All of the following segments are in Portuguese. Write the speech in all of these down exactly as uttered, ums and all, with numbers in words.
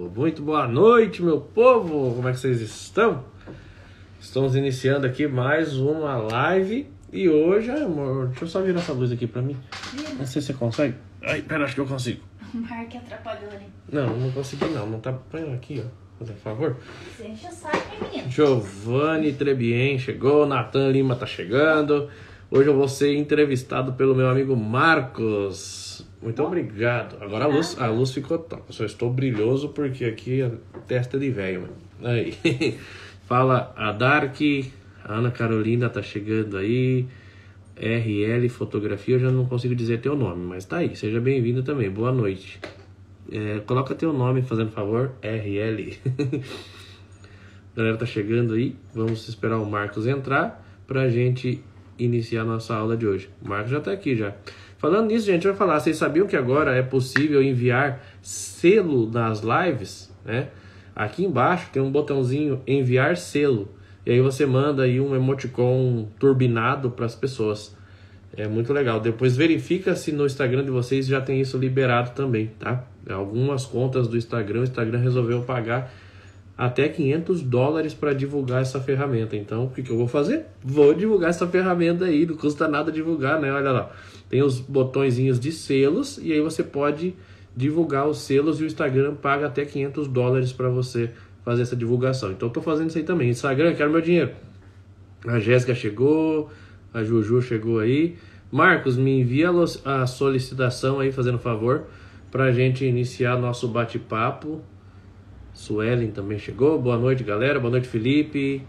Muito boa noite, meu povo! Como é que vocês estão? Estamos iniciando aqui mais uma live. E hoje, ai, amor, deixa eu só virar essa luz aqui pra mim. Não sei se você consegue. Ai, pera, acho que eu consigo. O Mark atrapalhou ali. Não, não consegui não. Não tá... Põe aqui, ó. Por favor. Você enche o saco, hein, menino? Giovanni Trebien chegou. Natan Lima tá chegando. Hoje eu vou ser entrevistado pelo meu amigo Marcos. Muito obrigado. Agora a luz, a luz ficou top. Eu só estou brilhoso porque aqui é testa de velho, mano. Aí. Fala a Dark. A Ana Carolina tá chegando aí. R L Fotografia. Eu já não consigo dizer teu nome, mas tá aí. Seja bem-vindo também. Boa noite. É, coloca teu nome, fazendo favor. R L. A galera tá chegando aí. Vamos esperar o Marcos entrar pra gente iniciar a nossa aula de hoje. O Marcos já tá aqui já. Falando nisso, gente, eu vou falar. Vocês sabiam que agora é possível enviar selo nas lives, né? Aqui embaixo tem um botãozinho enviar selo. E aí você manda aí um emoticon turbinado para as pessoas. É muito legal. Depois verifica se no Instagram de vocês já tem isso liberado também, tá? Algumas contas do Instagram, o Instagram resolveu pagar até quinhentos dólares para divulgar essa ferramenta. Então, o que, que eu vou fazer? Vou divulgar essa ferramenta aí. Não custa nada divulgar, né? Olha lá. Tem os botõezinhos de selos e aí você pode divulgar os selos e o Instagram paga até quinhentos dólares para você fazer essa divulgação. Então, eu tô fazendo isso aí também. Instagram, quero meu dinheiro. A Jéssica chegou, a Juju chegou aí. Marcos, me envia a solicitação aí, fazendo favor, pra gente iniciar nosso bate-papo. Suelen também chegou. Boa noite, galera. Boa noite, Felipe.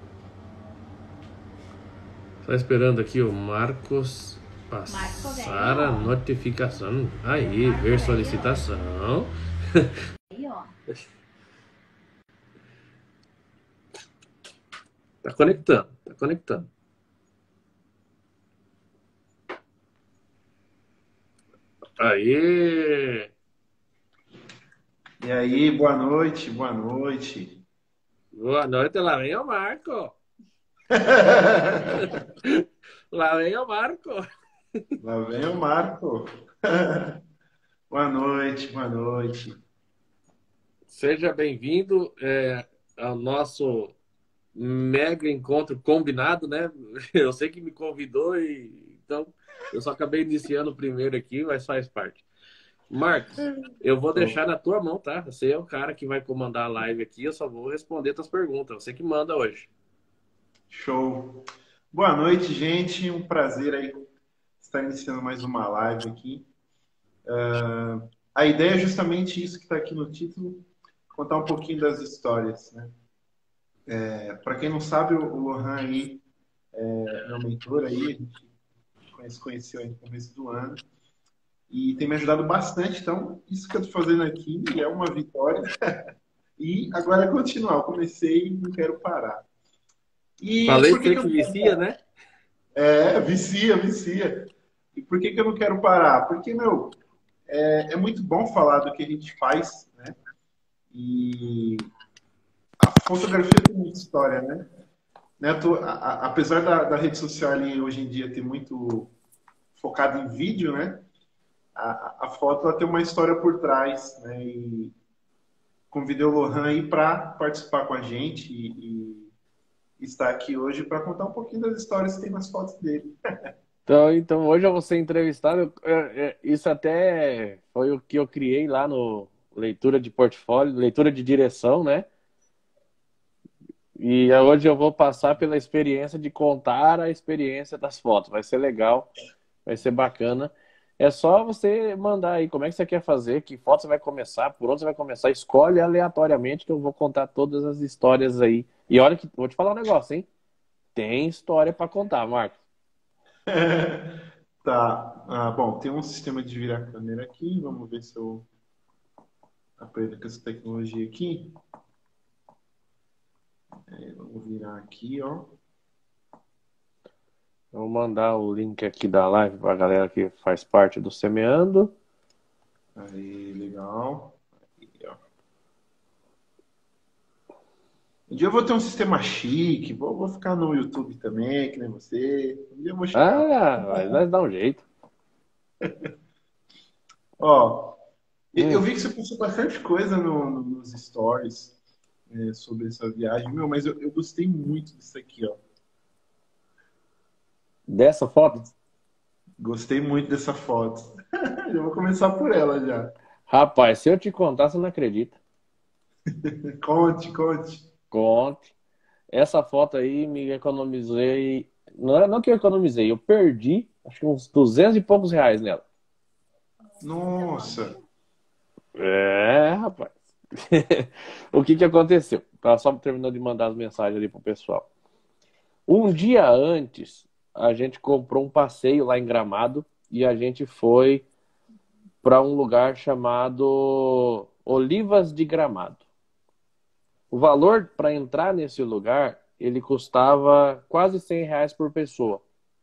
Só esperando aqui o Marcos passar a notificação. Aí, ver solicitação. Aí, ó. Tá conectando, tá conectando. Aí. E aí, boa noite, boa noite. Boa noite, lá vem o Marco. Lá vem o Marco. Lá vem o Marco. Boa noite, boa noite. Seja bem-vindo é, ao nosso mega encontro combinado, né? Eu sei que me convidou e então eu só acabei iniciando o primeiro aqui, mas faz parte. Marcos, eu vou deixar na tua mão, tá? Você é o cara que vai comandar a live aqui, eu só vou responder tuas perguntas. Você que manda hoje. Show. Boa noite, gente. Um prazer aí estar iniciando mais uma live aqui. Uh, a ideia é justamente isso que está aqui no título, contar um pouquinho das histórias, né? É, para quem não sabe, o Lohan aí é meu mentor aí, a gente conhece, conheceu aí no começo do ano. E tem me ajudado bastante, então isso que eu estou fazendo aqui é uma vitória. E agora é continuar, eu comecei e não quero parar. E Falei por que, que que, que eu... vicia, né? É, vicia, vicia. E por que, que eu não quero parar? Porque, meu, é, é muito bom falar do que a gente faz, né? E a fotografia tem muita história, né? Neto, a, a, apesar da, da rede social ali hoje em dia ter muito focado em vídeo, né? A, a foto ela tem uma história por trás, né? E convidei o Lohan aí para participar com a gente e, e estar aqui hoje para contar um pouquinho das histórias que tem nas fotos dele. Então, então hoje eu vou ser entrevistado. Isso até foi o que eu criei lá no leitura de portfólio, leitura de direção, né? E hoje eu vou passar pela experiência de contar a experiência das fotos. Vai ser legal, vai ser bacana. É só você mandar aí como é que você quer fazer, que foto você vai começar, por onde você vai começar. Escolhe aleatoriamente que eu vou contar todas as histórias aí. E olha que vou te falar um negócio, hein? Tem história para contar, Marcos. Tá. Ah, bom, tem um sistema de virar câmera aqui. Vamos ver se eu aprendo com essa tecnologia aqui. É, vamos virar aqui, ó. Vou mandar o link aqui da live para a galera que faz parte do Semeando. Aí, legal. Aí, ó. Um dia eu vou ter um sistema chique, vou, vou ficar no YouTube também, que nem você. Um dia eu vou chegar. Ah, mas nós dá um jeito. Ó, E eu Hum, vi que você postou bastante coisa no- no- nos stories é, sobre essa viagem, meu, mas eu, eu gostei muito disso aqui, ó. dessa foto? Gostei muito dessa foto. Já vou começar por ela já. Rapaz, se eu te contar, você não acredita. Conte, conte. Conte. Essa foto aí me economizei. Não é não que eu economizei, eu perdi acho que uns duzentos e poucos reais nela. Nossa. É, rapaz. O que que aconteceu? Tava só terminando de mandar as mensagens ali pro pessoal. Um dia antes, a gente comprou um passeio lá em Gramado e a gente foi para um lugar chamado Olivas de Gramado. O valor para entrar nesse lugar, ele custava quase cem reais por pessoa.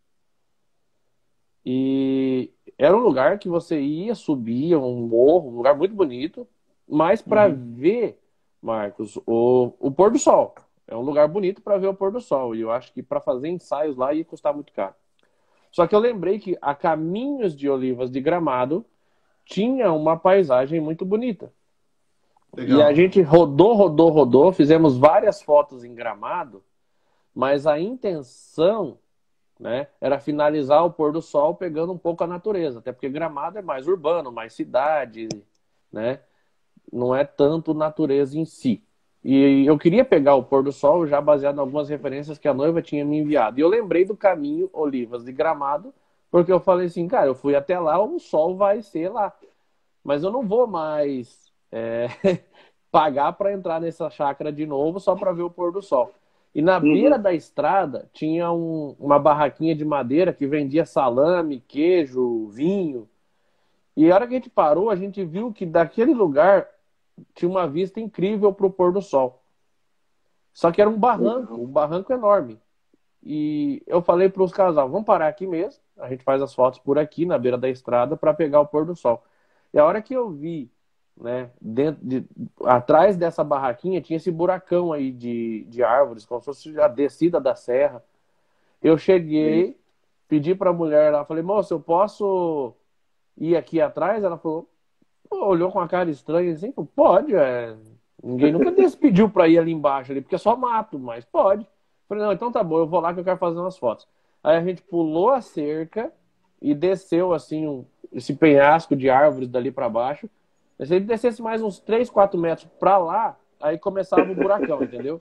E era um lugar que você ia, subia um morro, um lugar muito bonito, mas para Uhum. ver, Marcos, o, o pôr do sol. É um lugar bonito para ver o pôr do sol. E eu acho que para fazer ensaios lá ia custar muito caro. Só que eu lembrei que a caminhos de Olivas de Gramado tinha uma paisagem muito bonita. E a Legal. gente rodou, rodou, rodou, fizemos várias fotos em Gramado, mas a intenção, né, era finalizar o pôr do sol pegando um pouco a natureza, até porque Gramado é mais urbano, mais cidade, né? Não é tanto natureza em si. E eu queria pegar o pôr do sol já baseado em algumas referências que a noiva tinha me enviado. E eu lembrei do caminho Olivas de Gramado, porque eu falei assim, cara, eu fui até lá, o sol vai ser lá. Mas eu não vou mais é, pagar para entrar nessa chácara de novo só para ver o pôr do sol. E na beira Uhum. da estrada tinha um- uma barraquinha de madeira que vendia salame, queijo, vinho. E a hora que a gente parou, a gente viu que daquele lugar tinha uma vista incrível para o pôr do sol. Só que era um Legal. barranco, um barranco enorme. E eu falei para os casais, vamos parar aqui mesmo. A gente faz as fotos por aqui, na beira da estrada, para pegar o pôr do sol. E a hora que eu vi, né, dentro de, atrás dessa barraquinha, tinha esse buracão aí de, de árvores, como se fosse a descida da serra. Eu Sim. cheguei, pedi para a mulher lá, falei, moça, eu posso ir aqui atrás? Ela falou, pô, olhou com a cara estranha assim, falou, pode, é. Ninguém nunca pediu para ir ali embaixo, ali, porque é só mato, mas pode. Falei, não, então tá bom, eu vou lá que eu quero fazer umas fotos. Aí a gente pulou a cerca e desceu assim um, esse penhasco de árvores dali para baixo. Se ele descesse mais uns três, quatro metros para lá, aí começava o buracão, entendeu?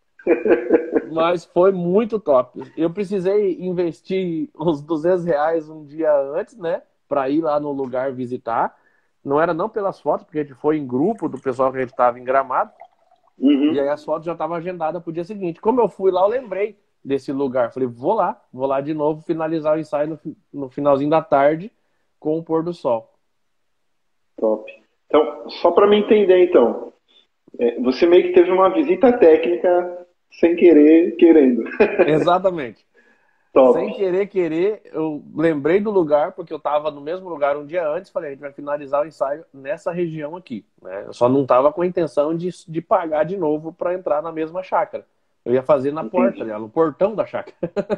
Mas foi muito top. Eu precisei investir uns duzentos reais um dia antes, né? Para ir lá no lugar visitar. Não era não pelas fotos, porque a gente foi em grupo do pessoal que a gente estava em Gramado. E aí Uhum. as fotos já estavam agendadas para o dia seguinte. Como eu fui lá, eu lembrei desse lugar. Falei, vou lá, vou lá de novo finalizar o ensaio no, no finalzinho da tarde com o pôr do sol. Top. Então, só para me entender, então, é, você meio que teve uma visita técnica sem querer, querendo. Exatamente. Top. Sem querer, querer, eu lembrei do lugar, porque eu estava no mesmo lugar um dia antes, falei, a gente vai finalizar o ensaio nessa região aqui. Né? Eu só não estava com a intenção de, de pagar de novo para entrar na mesma chácara. Eu ia fazer na porta, Entendi. ali, no portão da chácara.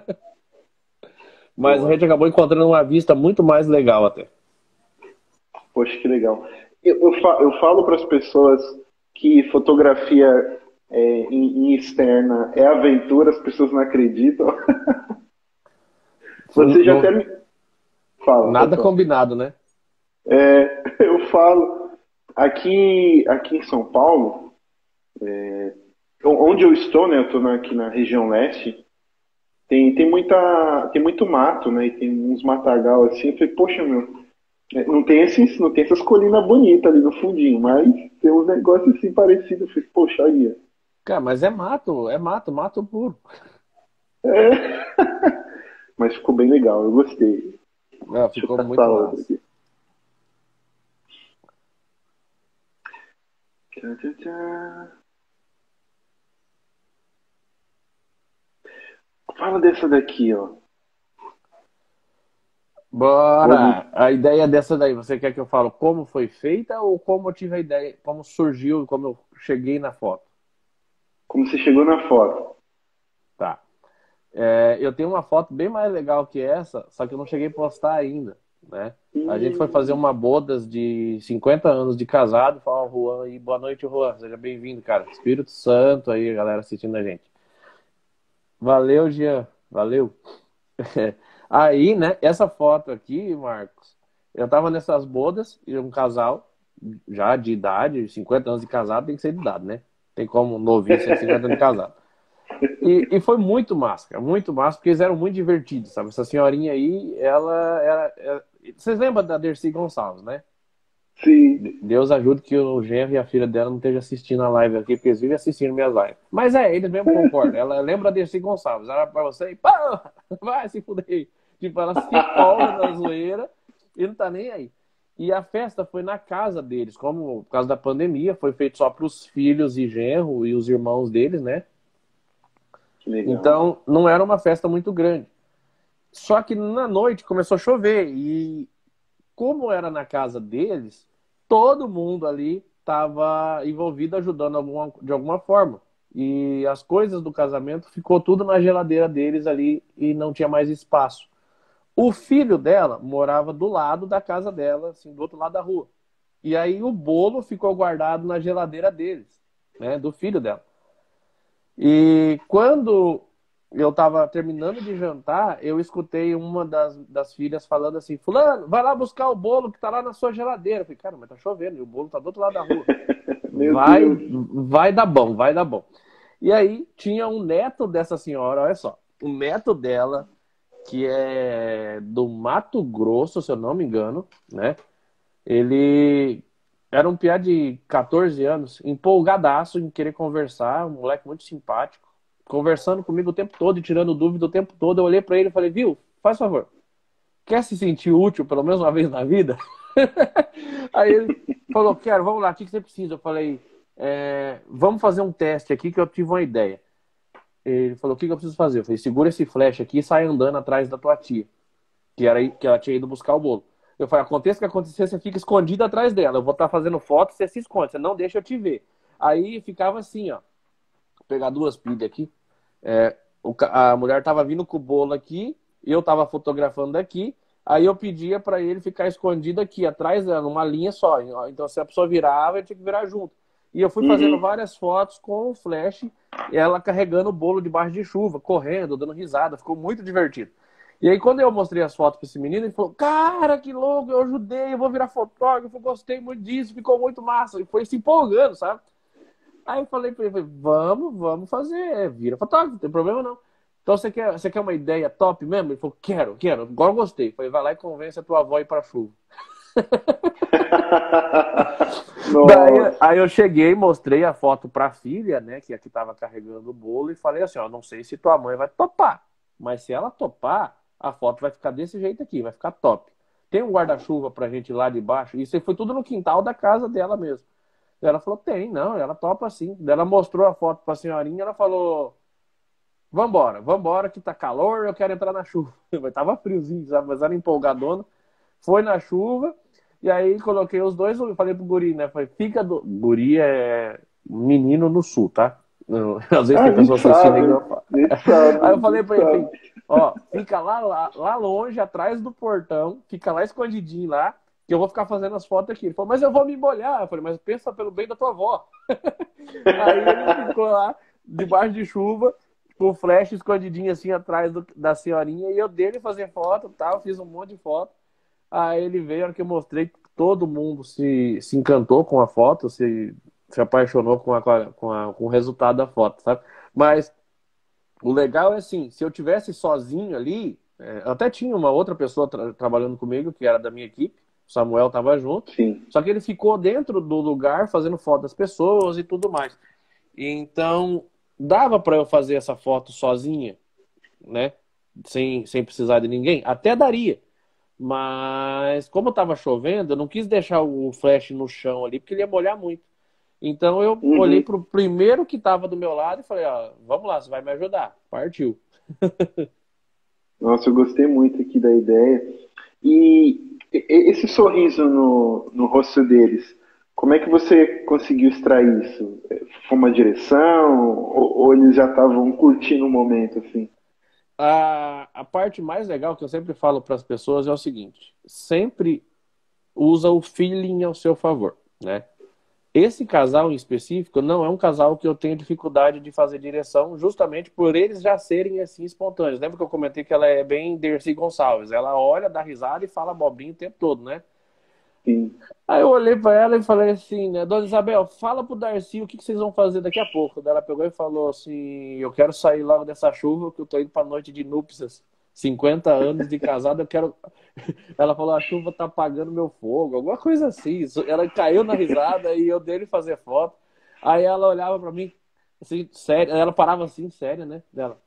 Mas a Boa. gente acabou encontrando uma vista muito mais legal até. Poxa, que legal. Eu, eu, fa- eu falo para as pessoas que fotografia é, em, em externa é aventura, as pessoas não acreditam. Você já até Não- me fala, pode nada falar. combinado, né? É, eu falo, aqui, aqui em São Paulo, onde eu estou, né? Eu estou aqui na região leste, tem, tem muita, tem muito mato, né? E tem uns matagal assim. Eu falei, poxa, meu, é, não tem esses, não tem essas colinas bonitas ali no fundinho, mas tem uns negócios assim parecidos. Eu falei, poxa, aí. Ó. Cara, mas é mato, é mato, mato puro. É, mas ficou bem legal, eu gostei. Não, Deixa eu ficou caçar muito outra massa. aqui. Tchá, tchá, tchá. Fala dessa daqui, ó. Como, Bora! A ideia dessa daí, você quer que eu fale como foi feita ou como eu tive a ideia, como surgiu, como eu cheguei na foto? como você chegou na foto. Tá. É, eu tenho uma foto bem mais legal que essa, só que eu não cheguei a postar ainda. né? A gente foi fazer uma bodas de cinquenta anos de casado. Fala, Juan aí, boa noite, Juan. Seja bem-vindo, cara. Espírito Santo aí, galera assistindo a gente. Valeu, Jean. Valeu. Aí, né, essa foto aqui, Marcos, eu tava nessas bodas e um casal, já de idade, cinquenta anos de casado, tem que ser de idade, né? Tem como um novinho ser cinquenta anos de casado. E, e foi muito massa, cara, muito massa, porque eles eram muito divertidos, sabe? Essa senhorinha aí, ela era... era... Vocês lembram da Dercy Gonçalves, né? Sim. Deus ajude que o genro e a filha dela não estejam assistindo a live aqui, porque eles vivem assistindo minhas lives. Mas é, eles mesmo concordam. Ela lembra da Dercy Gonçalves. Ela pra você e pá, vai se fuder. Tipo, ela se empolga na zoeira e não tá nem aí. E a festa foi na casa deles, como por causa da pandemia, foi feito só pros filhos e genro e os irmãos deles, né? Que legal. Então, não era uma festa muito grande. Só que na noite começou a chover e como era na casa deles, todo mundo ali estava envolvido ajudando alguma, de alguma forma. E as coisas do casamento ficou tudo na geladeira deles ali e não tinha mais espaço. O filho dela morava do lado da casa dela, assim, do outro lado da rua. E aí o bolo ficou guardado na geladeira deles, né, do filho dela. E quando eu estava terminando de jantar, eu escutei uma das, das filhas falando assim, fulano, vai lá buscar o bolo que tá lá na sua geladeira. Eu falei, cara, mas tá chovendo e o bolo tá do outro lado da rua. vai, vai dar bom, vai dar bom. E aí tinha um neto dessa senhora, olha só, o neto dela, que é do Mato Grosso, se eu não me engano, né? Ele era um piá de catorze anos, empolgadaço em querer conversar, um moleque muito simpático, conversando comigo o tempo todo e tirando dúvida o tempo todo. Eu olhei pra ele e falei, viu, faz favor, quer se sentir útil pelo menos uma vez na vida? Aí ele falou, quero, vamos lá, o que você precisa? Eu falei, é, vamos fazer um teste aqui que eu tive uma ideia. Ele falou, o que eu preciso fazer? Eu falei, segura esse flash aqui e sai andando atrás da tua tia, que, era, que ela tinha ido buscar o bolo. Eu falei, aconteça o que acontecer, você fica escondido atrás dela. Eu vou estar fazendo foto, você se esconde, você não deixa eu te ver. Aí ficava assim, ó. Vou pegar duas pilhas aqui. É, o, a mulher tava vindo com o bolo aqui, eu tava fotografando daqui. Aí eu pedia para ele ficar escondido aqui, atrás dela, numa linha só. Então se a pessoa virava, eu tinha que virar junto. E eu fui fazendo uhum. várias fotos com o flash, ela carregando o bolo debaixo de chuva, correndo, dando risada. Ficou muito divertido. E aí, quando eu mostrei as fotos para esse menino, ele falou, cara, que louco, eu ajudei, eu vou virar fotógrafo, gostei muito disso, ficou muito massa. E foi se empolgando, sabe? Aí eu falei para ele, vamos, vamos fazer, vira fotógrafo, não tem problema não. Então, você quer, você quer uma ideia top mesmo? Ele falou, quero, quero, agora eu gostei. Eu falei, vai lá e convence a tua avó a ir para a chuva. Daí, aí eu cheguei, mostrei a foto para a filha, né, que aqui estava carregando o bolo, e falei assim, ó, não sei se tua mãe vai topar, mas se ela topar, a foto vai ficar desse jeito aqui, vai ficar top. Tem um guarda-chuva pra gente lá de baixo, isso foi tudo no quintal da casa dela mesmo. Ela falou, tem, não, ela topa sim. Ela mostrou a foto pra senhorinha, ela falou, vambora, vambora que tá calor, eu quero entrar na chuva. Mas tava friozinho, sabe, mas era empolgadona. Foi na chuva, e aí coloquei os dois, eu falei pro guri, né, falei, fica do... Guri é menino no sul, tá? Às vezes ah, tem pessoas assistindo aí, eu falo. Sabe, Aí eu falei pra ele, ó, fica lá, lá, lá longe, atrás do portão, fica lá escondidinho lá, que eu vou ficar fazendo as fotos aqui. Ele falou, mas eu vou me molhar. Eu falei, mas pensa pelo bem da tua avó. Aí ele ficou lá, debaixo de chuva, com o flash escondidinho assim atrás do, da senhorinha, e eu dele fazer foto e tal, fiz um monte de foto. Aí ele veio, a hora que eu mostrei, todo mundo se, se encantou com a foto, se, se apaixonou com, a, com, a, com o resultado da foto, sabe? Mas o legal é assim, se eu tivesse sozinho ali, é, até tinha uma outra pessoa tra trabalhando comigo, que era da minha equipe, o Samuel estava junto, Sim. Só que ele ficou dentro do lugar fazendo foto das pessoas e tudo mais. Então, dava para eu fazer essa foto sozinha, né? Sem, sem precisar de ninguém? Até daria. Mas, como estava chovendo, eu não quis deixar o flash no chão ali, porque ele ia molhar muito. Então, eu uhum. olhei pro primeiro que estava do meu lado e falei, ó, vamos lá, você vai me ajudar. Partiu. Nossa, eu gostei muito aqui da ideia. E esse sorriso no, no rosto deles, como é que você conseguiu extrair isso? Foi uma direção? Ou, ou eles já estavam curtindo o momento, assim? A, a parte mais legal que eu sempre falo para as pessoas é o seguinte: sempre usa o feeling ao seu favor, né? Esse casal em específico não é um casal que eu tenho dificuldade de fazer direção, justamente por eles já serem assim espontâneos. Lembra que eu comentei que ela é bem Dercy Gonçalves? Ela olha, dá risada e fala bobrinho o tempo todo, né? Sim. Aí eu olhei pra ela e falei assim, né? Dona Isabel, fala pro Darcy o que, que vocês vão fazer daqui a pouco. Daí ela pegou e falou assim, eu quero sair logo dessa chuva, que eu tô indo pra noite de núpcias. cinquenta anos de casado, eu quero... Ela falou, a chuva tá apagando meu fogo, alguma coisa assim. Ela caiu na risada e eu dei ele fazer foto. Aí ela olhava pra mim, assim, séria. Ela parava assim, séria, né? Dela.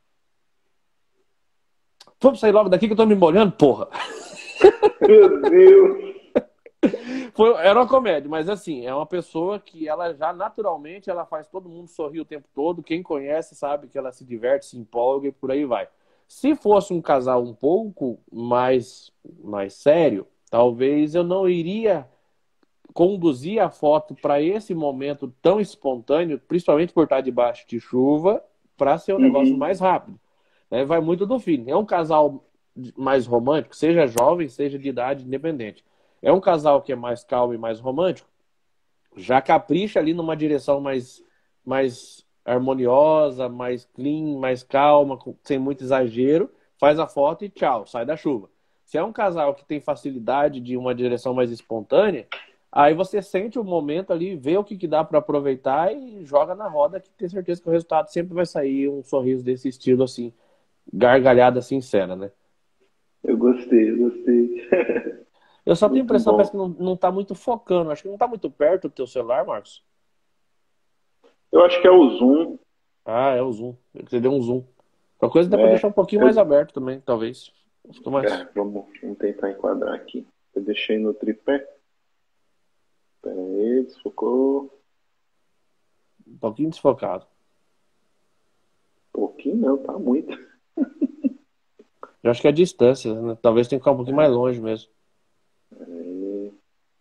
Vamos sair logo daqui que eu tô me molhando, porra. Meu Deus. Foi, era uma comédia, mas assim, é uma pessoa que ela já naturalmente ela faz todo mundo sorrir o tempo todo. Quem conhece sabe que ela se diverte, se empolga e por aí vai. Se fosse um casal um pouco mais, mais sério, talvez eu não iria conduzir a foto para esse momento tão espontâneo, principalmente por estar debaixo de chuva, para ser um negócio Uhum. mais rápido. Né? Vai muito do feeling. É um casal mais romântico, seja jovem, seja de idade independente. É um casal que é mais calmo e mais romântico, já capricha ali numa direção mais, mais harmoniosa, mais clean, mais calma, sem muito exagero, faz a foto e tchau, sai da chuva. Se é um casal que tem facilidade de uma direção mais espontânea, aí você sente o momento ali, vê o que, que dá para aproveitar e joga na roda, que tem certeza que o resultado sempre vai sair um sorriso desse estilo assim, gargalhada sincera, né? Eu gostei, eu gostei. Eu só tenho a Muito impressão, bom. parece que não, não tá muito focando. Acho que não tá muito perto do teu celular, Marcos. Eu acho que é o zoom, Ah, é o zoom. Você deu um zoom. Qualquer coisa dá pra né? deixar um pouquinho Eu- mais aberto também, talvez. Fica mais... É, vamos, vamos tentar enquadrar aqui. Eu deixei no tripé. Pera aí, desfocou. um pouquinho desfocado. Pouquinho não, tá muito. Eu acho que é a distância, né? Talvez tenha que ficar um pouquinho mais longe mesmo. Aí.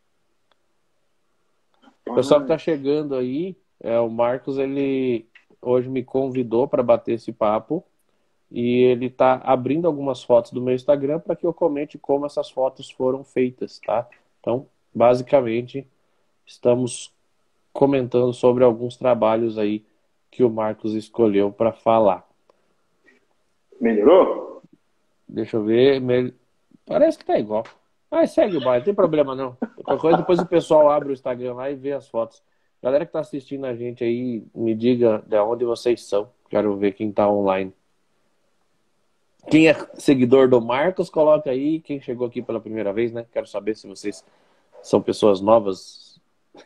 O pessoal que tá chegando aí, é, o Marcos, ele hoje me convidou para bater esse papo e ele tá abrindo algumas fotos do meu Instagram para que eu comente como essas fotos foram feitas, tá? Então, basicamente, estamos comentando sobre alguns trabalhos aí que o Marcos escolheu para falar. Melhorou? Deixa eu ver. me- Parece que tá igual. Ah, segue o baile, não tem problema não. Qualquer coisa, depois o pessoal abre o Instagram lá e vê as fotos. Galera que tá assistindo a gente aí, me diga de onde vocês são. Quero ver quem tá online. Quem é seguidor do Marcos, coloca aí. Quem chegou aqui pela primeira vez, né? Quero saber se vocês são pessoas novas.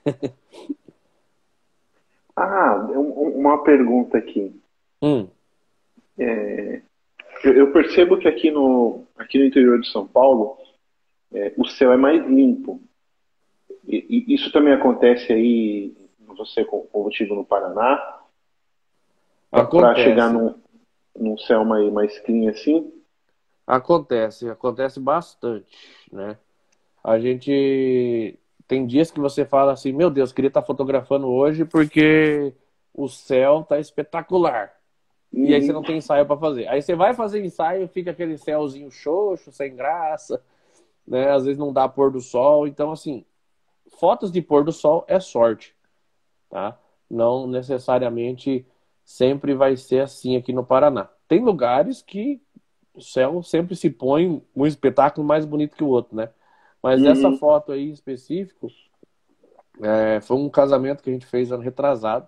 Ah, um- uma pergunta aqui. Hum, É, eu, eu percebo que aqui no, aqui no interior de São Paulo, é, o céu é mais limpo. E, e isso também acontece aí, você como como eu tive no Paraná, para chegar acontece. num, num céu mais, mais clean assim? Acontece, acontece bastante, né? A gente tem dias que você fala assim, meu Deus, queria estar fotografando hoje porque o céu tá espetacular. E aí você não tem ensaio para fazer. Aí você vai fazer ensaio, fica aquele céuzinho xoxo, sem graça, né? Às vezes não dá pôr do sol. Então, assim, fotos de pôr do sol é sorte, tá? Não necessariamente sempre vai ser assim aqui no Paraná. Tem lugares que o céu sempre se põe um espetáculo mais bonito que o outro, né? Mas essa Uhum. foto aí em específico é, foi um casamento que a gente fez ano retrasado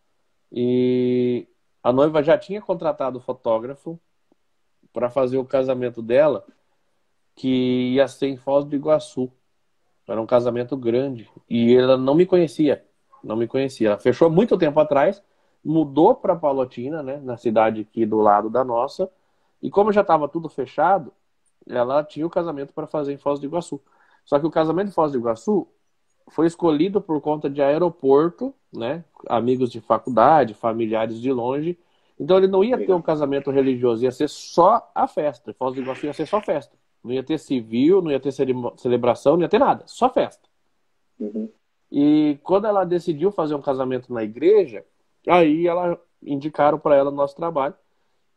e a noiva já tinha contratado o fotógrafo para fazer o casamento dela, que ia ser em Foz do Iguaçu. Era um casamento grande e ela não me conhecia, não me conhecia. Ela fechou muito tempo atrás, mudou para Palotina, né, na cidade aqui do lado da nossa, e como já estava tudo fechado, ela tinha o casamento para fazer em Foz do Iguaçu. Só que o casamento em Foz do Iguaçu foi escolhido por conta de aeroporto, né? Amigos de faculdade, familiares de longe. Então ele não ia ter um casamento religioso, ia ser só a festa. Foz do Iguaçu ia ser só festa. Não ia ter civil, não ia ter celebração, não ia ter nada, só festa. Uhum. E quando ela decidiu fazer um casamento na igreja, aí ela indicaram para ela o nosso trabalho.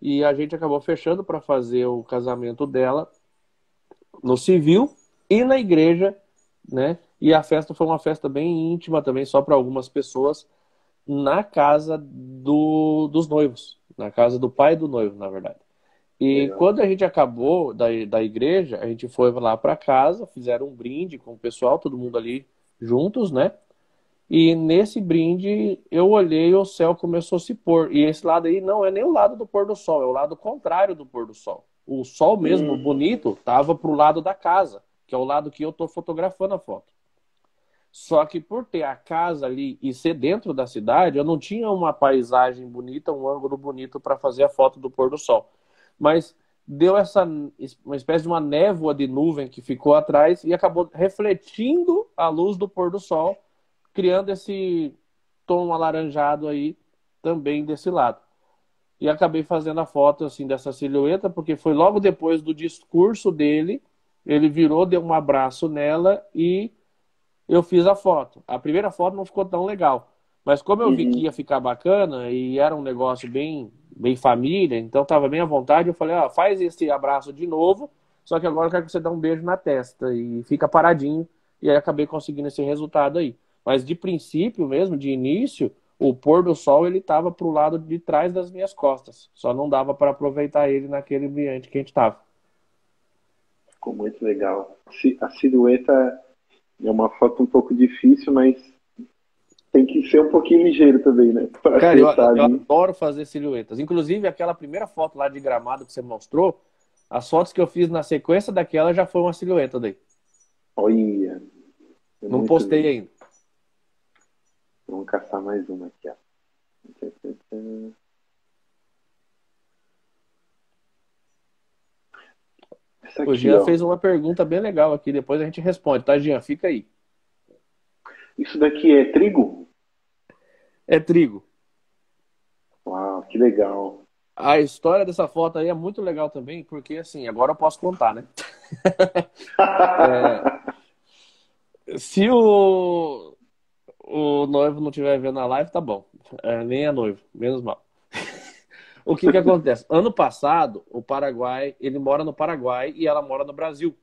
e a gente acabou fechando para fazer o casamento dela no civil e na igreja, né? E a festa foi uma festa bem íntima também, só para algumas pessoas, na casa do, dos noivos, na casa do pai do noivo, na verdade. E Legal. quando a gente acabou da, da igreja, a gente foi lá para casa, fizeram um brinde com o pessoal, todo mundo ali juntos, né? E nesse brinde eu olhei e o céu começou a se pôr. E esse lado aí não é nem o lado do pôr do sol, é o lado contrário do pôr do sol. O sol mesmo, Hum. bonito, estava pro lado da casa, que é o lado que eu tô fotografando a foto. Só que por ter a casa ali e ser dentro da cidade, eu não tinha uma paisagem bonita, um ângulo bonito para fazer a foto do pôr do sol. Mas deu essa uma espécie de uma névoa de nuvem que ficou atrás e acabou refletindo a luz do pôr do sol, criando esse tom alaranjado aí também desse lado. E acabei fazendo a foto assim dessa silhueta, porque foi logo depois do discurso dele, ele virou, deu um abraço nela e eu fiz a foto. A primeira foto não ficou tão legal, mas como eu vi que Uhum. ia ficar bacana e era um negócio bem, bem família, então estava bem à vontade, eu falei, ó, faz esse abraço de novo, só que agora eu quero que você dê um beijo na testa e fica paradinho, e aí acabei conseguindo esse resultado aí. Mas de princípio mesmo, de início, o pôr do sol ele estava pro lado de trás das minhas costas, só não dava para aproveitar ele naquele ambiente que a gente estava. Ficou muito legal. Si- A silhueta é uma foto um pouco difícil, mas tem que ser um pouquinho ligeiro também, né? Para Cara, eu, acertar eu ali. adoro fazer silhuetas. Inclusive, aquela primeira foto lá de Gramado que você mostrou, as fotos que eu fiz na sequência daquela já foi uma silhueta daí. Olha, é Não muito postei lindo. ainda. Vamos caçar mais uma aqui, ó. Essa O aqui, Jean ó. fez uma pergunta bem legal aqui, depois a gente responde, tá, Jean? Fica aí. Isso daqui é trigo? É trigo. Uau, que legal. A história dessa foto aí é muito legal também, porque assim, agora eu posso contar, né? Se o, o noivo não estiver vendo a live, tá bom. É, nem é noivo, menos mal. O que que acontece? Ano passado, o Paraguai, ele mora no Paraguai e ela mora no Brasil.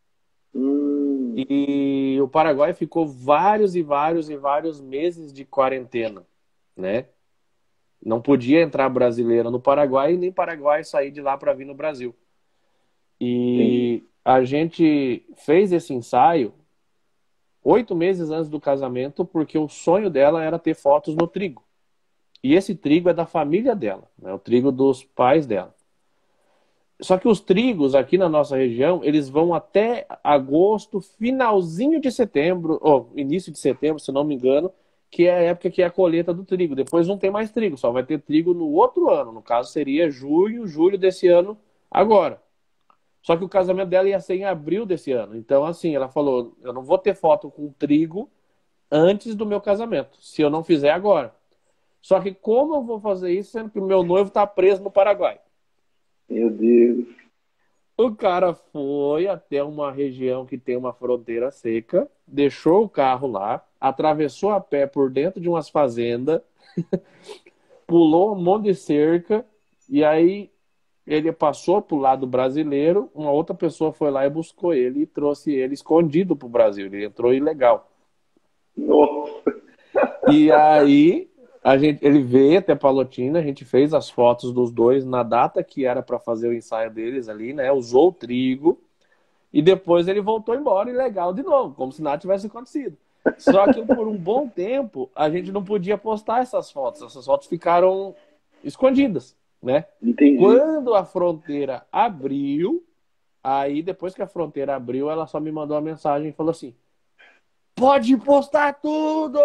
Hum, E o Paraguai ficou vários e vários e vários meses de quarentena, né? Não podia entrar brasileiro no Paraguai e nem Paraguai sair de lá para vir no Brasil. entendi. E a gente fez esse ensaio oito meses antes do casamento, porque o sonho dela era ter fotos no trigo. E esse trigo é da família dela, né? O trigo dos pais dela. Só que os trigos aqui na nossa região, eles vão até agosto, finalzinho de setembro, ou início de setembro, se não me engano, que é a época que é a colheita do trigo. Depois não tem mais trigo, só vai ter trigo no outro ano. No caso, seria junho, julho desse ano, agora. Só que o casamento dela ia ser em abril desse ano. Então, assim, ela falou, eu não vou ter foto com trigo antes do meu casamento, se eu não fizer agora. Só que como eu vou fazer isso, sendo que o meu noivo está preso no Paraguai? Meu Deus. O cara foi até uma região que tem uma fronteira seca, deixou o carro lá, atravessou a pé por dentro de umas fazendas, pulou um monte de cerca, e aí ele passou pro lado brasileiro, uma outra pessoa foi lá e buscou ele e trouxe ele escondido pro Brasil. Ele entrou ilegal. Nossa. E aí a gente, ele veio até Palotina, a gente fez as fotos dos dois na data que era para fazer o ensaio deles ali, né? Usou o trigo e depois ele voltou embora ilegal de novo, como se nada tivesse acontecido. Só que por um bom tempo a gente não podia postar essas fotos, essas fotos ficaram escondidas, né? Entendi. Quando a fronteira abriu, aí depois que a fronteira abriu, ela só me mandou uma mensagem e falou assim: pode postar tudo!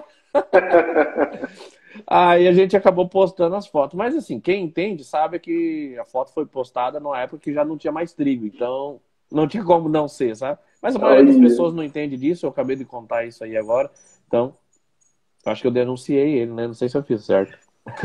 Aí a gente acabou postando as fotos. Mas assim, quem entende sabe que a foto foi postada numa época que já não tinha mais trigo. Então não tinha como não ser, sabe? Mas a maioria das Olha. pessoas não entende disso. Eu acabei de contar isso aí agora. Então, acho que eu denunciei ele, né? Não sei se eu fiz certo.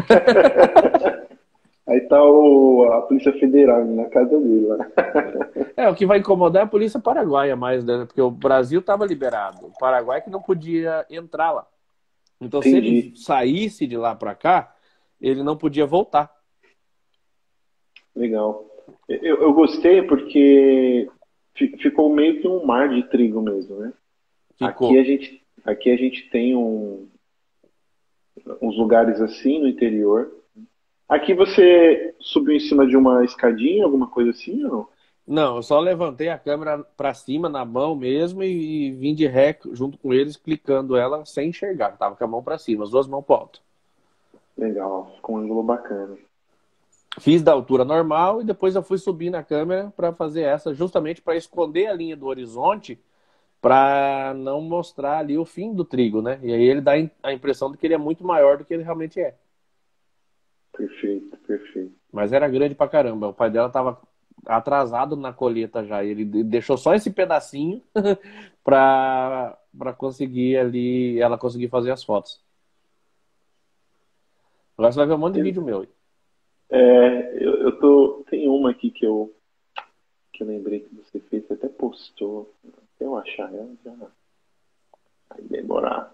Aí tá o, a Polícia Federal na casa dele lá. É, o que vai incomodar é a polícia paraguaia mais, né? Porque o Brasil estava liberado. O Paraguai que não podia entrar lá. Então, se Entendi. ele saísse de lá para cá, ele não podia voltar. Legal. Eu, eu gostei porque fi- ficou meio que um mar de trigo mesmo, né? Aqui a Ficou. gente, aqui a gente tem um- uns lugares assim no interior. Aqui você subiu em cima de uma escadinha, alguma coisa assim ou não? Não, eu só levantei a câmera pra cima na mão mesmo e, e vim de ré junto com eles, clicando ela sem enxergar. Tava com a mão pra cima, as duas mãos pro alto. Legal, ficou um ângulo bacana. Fiz da altura normal e depois eu fui subir na câmera para fazer essa, justamente para esconder a linha do horizonte, para não mostrar ali o fim do trigo, né? E aí ele dá a impressão de que ele é muito maior do que ele realmente é. Perfeito, perfeito. Mas era grande pra caramba. O pai dela tava atrasado na colheita já. Ele deixou só esse pedacinho para para conseguir ali, ela conseguir fazer as fotos. Agora você vai ver um monte de vídeo meu. É, eu, eu tô. Tem uma aqui que eu, que eu lembrei que você fez, você até postou. Até eu achar ela já vai demorar.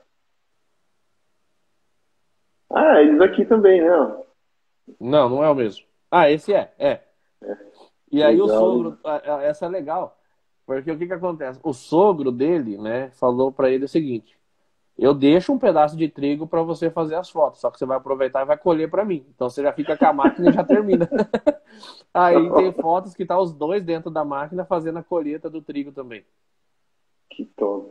Ah, eles aqui também, né? Ó. Não, não é o mesmo. Ah, esse é, é. E aí o Legal, sogro, legal. a- a- essa é legal, porque o que que acontece? O sogro dele, né, falou pra ele o seguinte: eu deixo um pedaço de trigo pra você fazer as fotos, só que você vai aproveitar e vai colher pra mim. Então você já fica com a máquina e já termina. Aí tem fotos que tá os dois dentro da máquina fazendo a colheita do trigo também. Que top.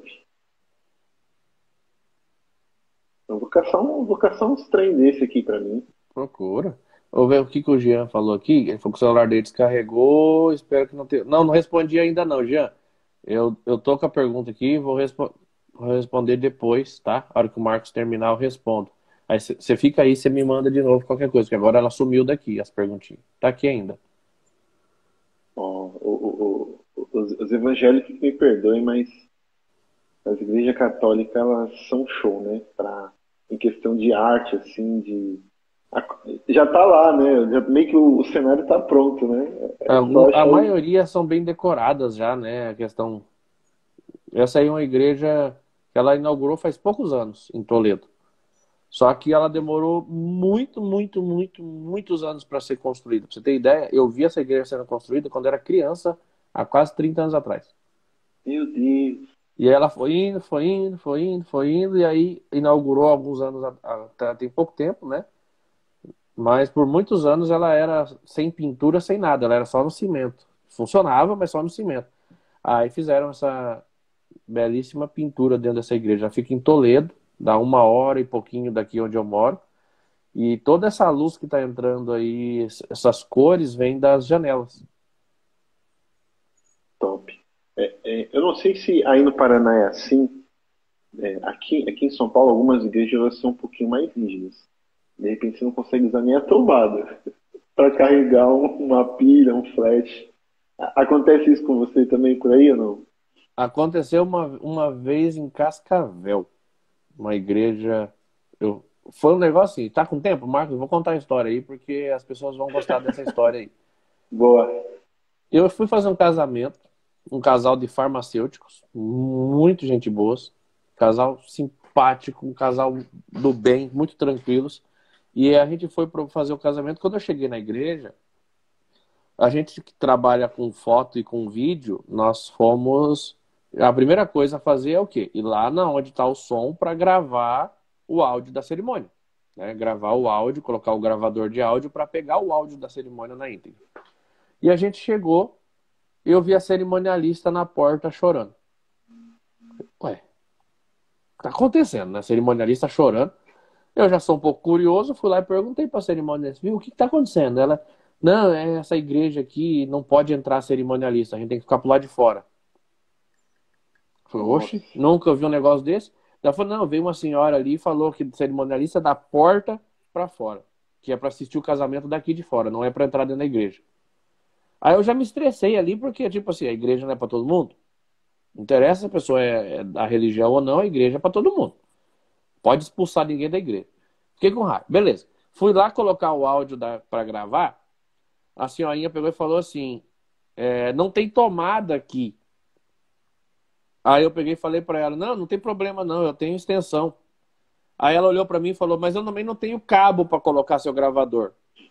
Eu vou caçar, um, vou caçar uns trem desse aqui pra mim. Procura. Vou ver o que que o Jean falou aqui. Ele falou que o celular dele descarregou. Espero que não tenha. Não, não respondi ainda não, Jean. Eu, eu tô com a pergunta aqui, vou, respo... vou responder depois, tá? A hora que o Marcos terminar, eu respondo. Aí você fica aí, você me manda de novo qualquer coisa, que agora ela sumiu daqui, as perguntinhas. Tá aqui ainda. Ó, o- o- o- os, os evangélicos me perdoem, mas as igrejas católicas elas são show, né? Pra, em questão de arte, assim, de. a- Já tá lá, né? Já, meio que o, o cenário tá pronto, né? É só Algum- A achar o. maioria são bem decoradas já, né? A questão. Essa aí é uma igreja que ela inaugurou faz poucos anos, em Toledo. Só que ela demorou muito, muito, muito, muitos anos para ser construída. Pra você ter ideia, eu vi essa igreja sendo construída quando era criança, há quase trinta anos atrás. Meu Deus. E aí ela foi indo, foi indo, foi indo, foi indo, e aí inaugurou alguns anos, a- a- tem pouco tempo, né? Mas por muitos anos ela era sem pintura, sem nada, ela era só no cimento. Funcionava, mas só no cimento. Aí fizeram essa belíssima pintura dentro dessa igreja. Ela fica em Toledo, dá uma hora e pouquinho daqui onde eu moro. E toda essa luz que está entrando aí, essas cores, vêm das janelas. Top. É, é, eu não sei se aí no Paraná é assim. É, aqui, aqui em São Paulo, algumas igrejas elas são um pouquinho mais rígidas. De repente você não consegue usar nem a tombada para carregar um- uma pilha, um flash. A- Acontece isso com você também por aí ou não? Aconteceu uma, uma vez em Cascavel, uma igreja. Eu, foi um negócio assim, tá com tempo, Marcos? Eu vou contar a história aí, porque as pessoas vão gostar dessa história aí. Boa. Eu fui fazer um casamento, um casal de farmacêuticos, muito gente boas, casal simpático, um casal do bem, muito tranquilos. E a gente foi para fazer o casamento. Quando eu cheguei na igreja, a gente que trabalha com foto e com vídeo, nós fomos. A primeira coisa a fazer é o quê? Ir lá na onde está o som para gravar o áudio da cerimônia. Né? Gravar o áudio, colocar o gravador de áudio para pegar o áudio da cerimônia na íntegra. E a gente chegou, eu vi a cerimonialista na porta chorando. Ué, o que tá acontecendo, né? A cerimonialista chorando. Eu já sou um pouco curioso, fui lá e perguntei para a cerimonialista, viu, o que está acontecendo? Ela, não, é essa igreja aqui, não pode entrar cerimonialista, a gente tem que ficar pro lado de fora. Eu falei, Nossa. oxe, nunca vi um negócio desse. Ela falou, não, veio uma senhora ali e falou que cerimonialista é da porta para fora, que é para assistir o casamento daqui de fora, não é para entrar dentro da igreja. Aí eu já me estressei ali, porque, tipo assim, a igreja não é para todo mundo. Não interessa se a pessoa é, é da religião ou não, a igreja é para todo mundo. Pode expulsar ninguém da igreja. Fiquei com raiva. Beleza. Fui lá colocar o áudio para gravar. A senhorinha pegou e falou assim: é, não tem tomada aqui. Aí eu peguei e falei para ela: não, não tem problema não, eu tenho extensão. Aí ela olhou para mim e falou: mas eu também não tenho cabo para colocar seu gravador.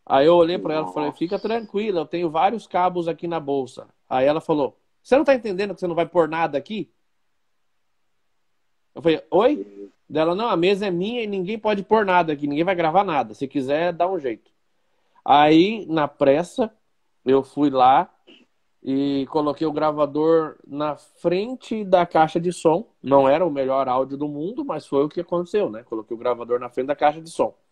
Aí eu olhei pra ela e falei, Nossa. fica tranquila, eu tenho vários cabos aqui na bolsa. Aí ela falou, você não tá entendendo que você não vai pôr nada aqui? Eu falei, oi? Dela, não, a mesa é minha e ninguém pode pôr nada aqui, ninguém vai gravar nada. Se quiser, dá um jeito. Aí, na pressa, eu fui lá e coloquei o gravador na frente da caixa de som. Não era o melhor áudio do mundo, mas foi o que aconteceu, né? Coloquei o gravador na frente da caixa de som.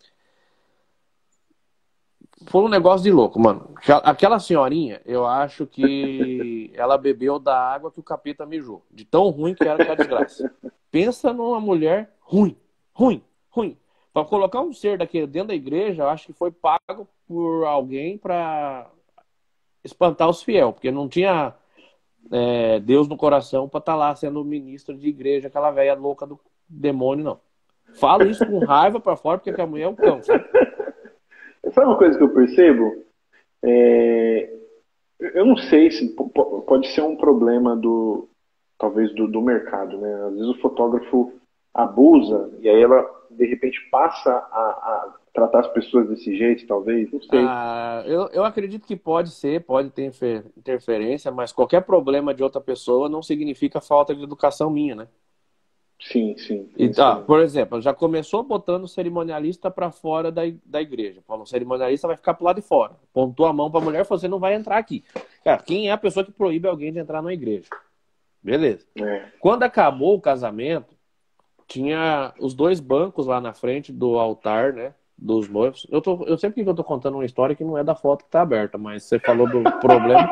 Foi um negócio de louco, mano. Aquela senhorinha, eu acho que ela bebeu da água que o capeta mijou. De tão ruim que era aquela desgraça. Pensa numa mulher ruim, ruim, ruim. Pra colocar um ser daquele dentro da igreja, eu acho que foi pago por alguém pra espantar os fiel, porque não tinha é, Deus no coração pra estar lá sendo ministro de igreja, aquela velha louca do demônio, não. Falo isso com raiva pra fora, porque a mulher é um cão, sabe? Sabe uma coisa que eu percebo? É, eu não sei se pode ser um problema do, talvez do, do mercado, né? Às vezes o fotógrafo abusa e aí ela de repente passa a, a tratar as pessoas desse jeito, talvez, não sei. Ah, eu, eu acredito que pode ser, pode ter interferência, mas qualquer problema de outra pessoa não significa falta de educação minha, né? Sim, sim. E, ah, por exemplo, já começou botando o cerimonialista para fora da, da igreja. O cerimonialista vai ficar pro lado de fora. Pontou a mão para a mulher e falou, você não vai entrar aqui. Cara, quem é a pessoa que proíbe alguém de entrar na igreja? Beleza. É. Quando acabou o casamento, tinha os dois bancos lá na frente do altar, né? Dos noivos. Eu, tô, eu sempre que eu tô contando uma história que não é da foto que tá aberta, mas você falou do problema.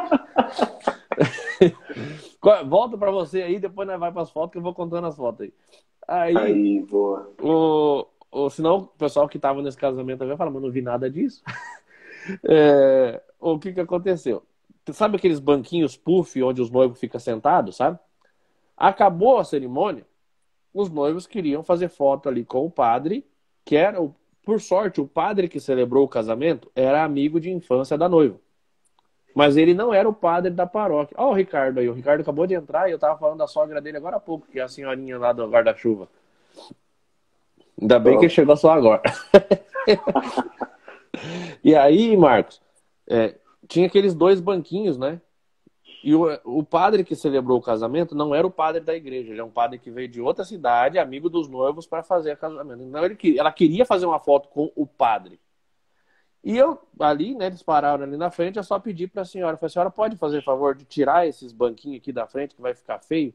Volta pra você aí, depois nós vai pras fotos que eu vou contando as fotos aí. Aí, aí boa. O, o, senão o pessoal que tava nesse casamento vai falar, mas não vi nada disso. É, o que que aconteceu? Sabe aqueles banquinhos puff onde os noivos ficam sentados, sabe? Acabou a cerimônia, os noivos queriam fazer foto ali com o padre, que era, o, por sorte, o padre que celebrou o casamento era amigo de infância da noiva. Mas ele não era o padre da paróquia. Ó, o Ricardo aí. O Ricardo acabou de entrar e eu tava falando da sogra dele agora há pouco, que é a senhorinha lá do guarda-chuva. Ainda bem que ele chegou só agora. E aí, Marcos, é, tinha aqueles dois banquinhos, né? E o, o padre que celebrou o casamento não era o padre da igreja. Ele é um padre que veio de outra cidade, amigo dos noivos, para fazer o casamento. Então, ele, ela queria fazer uma foto com o padre. E eu, ali, né, eles pararam ali na frente, eu só pedi para a senhora, eu falei, a senhora pode fazer favor de tirar esses banquinhos aqui da frente, que vai ficar feio?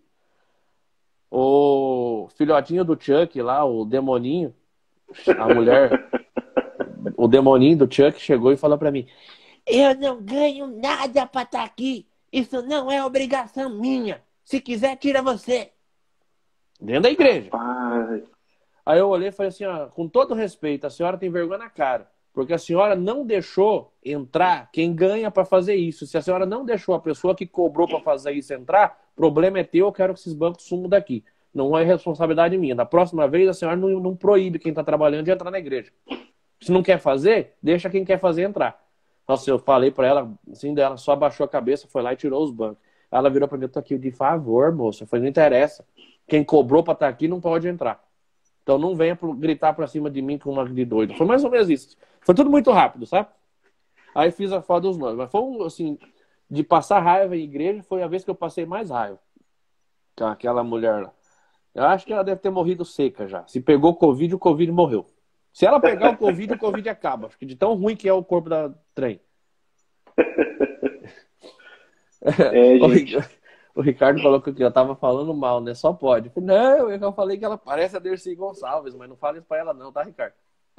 O filhotinho do Chuck lá, o demoninho, a mulher, o demoninho do Chuck chegou e falou para mim, eu não ganho nada para estar aqui, isso não é obrigação minha, se quiser tira você. Dentro da igreja. Pai. Aí eu olhei e falei assim, ó, com todo respeito, a senhora tem vergonha na cara. Porque a senhora não deixou entrar quem ganha para fazer isso. Se a senhora não deixou a pessoa que cobrou para fazer isso entrar, problema é teu, eu quero que esses bancos sumam daqui. Não é responsabilidade minha. Da próxima vez, a senhora não, não proíbe quem está trabalhando de entrar na igreja. Se não quer fazer, deixa quem quer fazer entrar. Nossa, eu falei para ela, assim, dela só abaixou a cabeça, foi lá e tirou os bancos. Ela virou para mim, eu tô aqui de favor, moça. Eu falei, não interessa. Quem cobrou para estar aqui não pode entrar. Então não venha gritar pra cima de mim com uma de doido. Foi mais ou menos isso. Foi tudo muito rápido, sabe? Aí fiz a foto dos noivos. Mas foi assim, de passar raiva em igreja, foi a vez que eu passei mais raiva. Com aquela mulher lá. Eu acho que ela deve ter morrido seca já. Se pegou Covid, o Covid morreu. Se ela pegar o Covid, o Covid acaba. Acho que de tão ruim que é o corpo da trem. É, gente. O Ricardo falou que eu tava falando mal, né? Só pode. Eu falei, não, eu falei que ela parece a Dercy Gonçalves, mas não fala isso pra ela não, tá, Ricardo?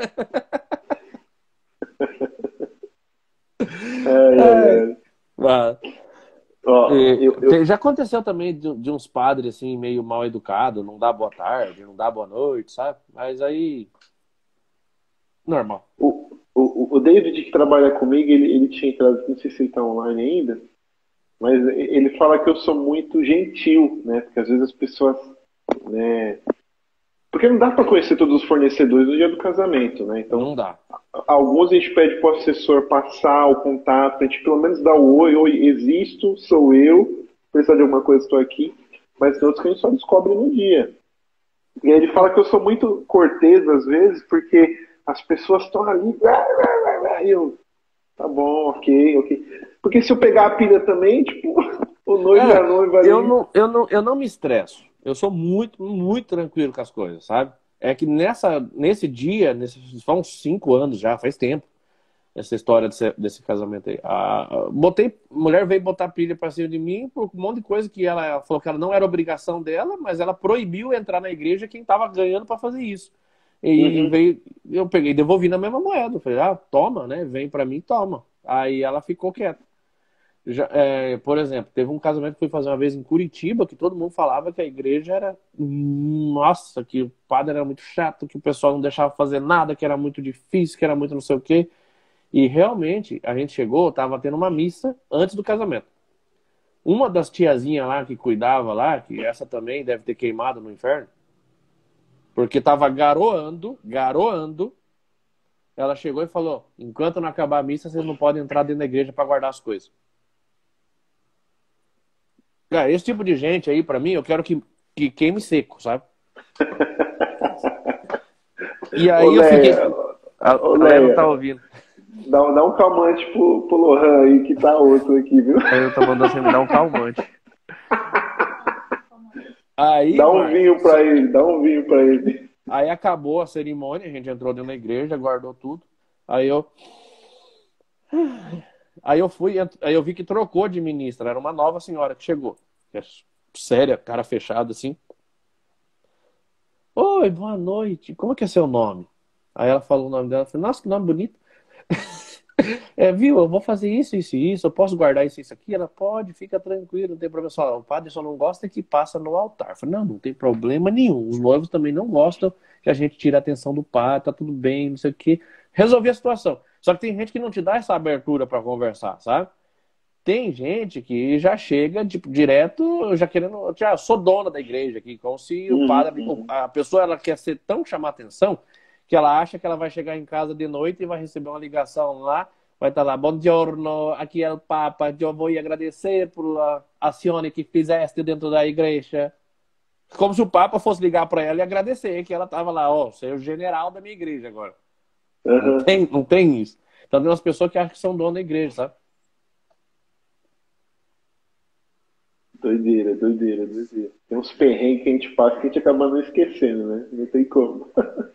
É, é, é. Mas, Ó, e, eu, eu... já aconteceu também de, de uns padres assim, meio mal educados, não dá boa tarde, não dá boa noite, sabe? Mas aí, normal. O, o, o David que trabalha comigo, ele, ele tinha entrado, não sei se ele tá online ainda, mas ele fala que eu sou muito gentil, né? Porque às vezes as pessoas, né? Porque não dá para conhecer todos os fornecedores no dia do casamento, né? Então, não dá. Alguns a gente pede para o assessor passar o contato, a gente pelo menos dá o oi, oi, existo, sou eu, precisar de alguma coisa, estou aqui. Mas tem outros que a gente só descobre no dia. E aí ele fala que eu sou muito cortês às vezes, porque as pessoas estão ali, e eu, Tá bom, ok, ok. Porque se eu pegar a pilha também, tipo, o noivo e É, a noiva ali. eu não, eu não, eu não me estresso. Eu sou muito, muito tranquilo com as coisas, sabe? É que nessa, nesse dia, nesses, faz uns cinco anos já, faz tempo, essa história desse, desse casamento aí. A, a- botei, a mulher veio botar pilha pra cima de mim por um monte de coisa que ela, ela falou que ela não era obrigação dela, mas ela proibiu entrar na igreja quem tava ganhando pra fazer isso. E Uhum. veio, eu peguei e devolvi na mesma moeda. Eu falei, ah, toma, né? Vem pra mim, toma. Aí ela ficou quieta. Já, é, por exemplo, teve um casamento que fui fazer uma vez em Curitiba que todo mundo falava que a igreja era. Nossa, que o padre era muito chato, que o pessoal não deixava fazer nada, que era muito difícil, que era muito não sei o quê. E realmente, a gente chegou, tava tendo uma missa antes do casamento. Uma das tiazinhas lá que cuidava lá, que essa também deve ter queimado no inferno, porque tava garoando, garoando, ela chegou e falou: enquanto não acabar a missa, vocês não podem entrar dentro da igreja para guardar as coisas. Cara, esse tipo de gente aí, pra mim, eu quero que, que queime seco, sabe? E Ô, aí eu fiquei. Leia, A, ô, a Léa não tá Leia, ouvindo. dá, um- dá um calmante pro, pro Lohan aí, que tá outro aqui, viu? Aí eu tô mandando você me dar um calmante. Aí, Dá um vinho Marcos, pra ele, dá um vinho pra ele. aí acabou a cerimônia, a gente entrou dentro da igreja, guardou tudo. Aí eu. Aí eu fui, aí eu vi que trocou de ministra, era uma nova senhora que chegou. Que é séria, cara fechada assim. Oi, boa noite. Como é que é seu nome? Aí ela falou o nome dela. Eu falei, nossa, que nome bonito. É, viu? Eu vou fazer isso, isso e isso. Eu posso guardar isso, isso aqui? Ela pode, fica tranquilo, não tem problema. Só, o padre só não gosta que passa no altar. Eu falei, não, não tem problema nenhum. Os noivos também não gostam que a gente tire a atenção do padre, tá tudo bem, não sei o quê. Resolvi a situação. Só que tem gente que não te dá essa abertura para conversar, sabe? Tem gente que já chega, tipo, direto, já querendo. Já sou dona da igreja aqui, como se o Uhum, padre. uhum. A pessoa ela quer ser tão chamar atenção que ela acha que ela vai chegar em casa de noite e vai receber uma ligação lá, vai estar lá, bom giorno, aqui é o Papa, eu vou agradecer por a azione que fizeste dentro da igreja. Como se o Papa fosse ligar para ela e agradecer que ela estava lá, ó, você é o general da minha igreja agora. Não Aham. tem, não tem isso. Então tem umas pessoas que acham que são donas da igreja, sabe? Doideira, doideira, doideira. Tem uns perrengues que a gente passa que a gente acaba não esquecendo, né? Não tem como.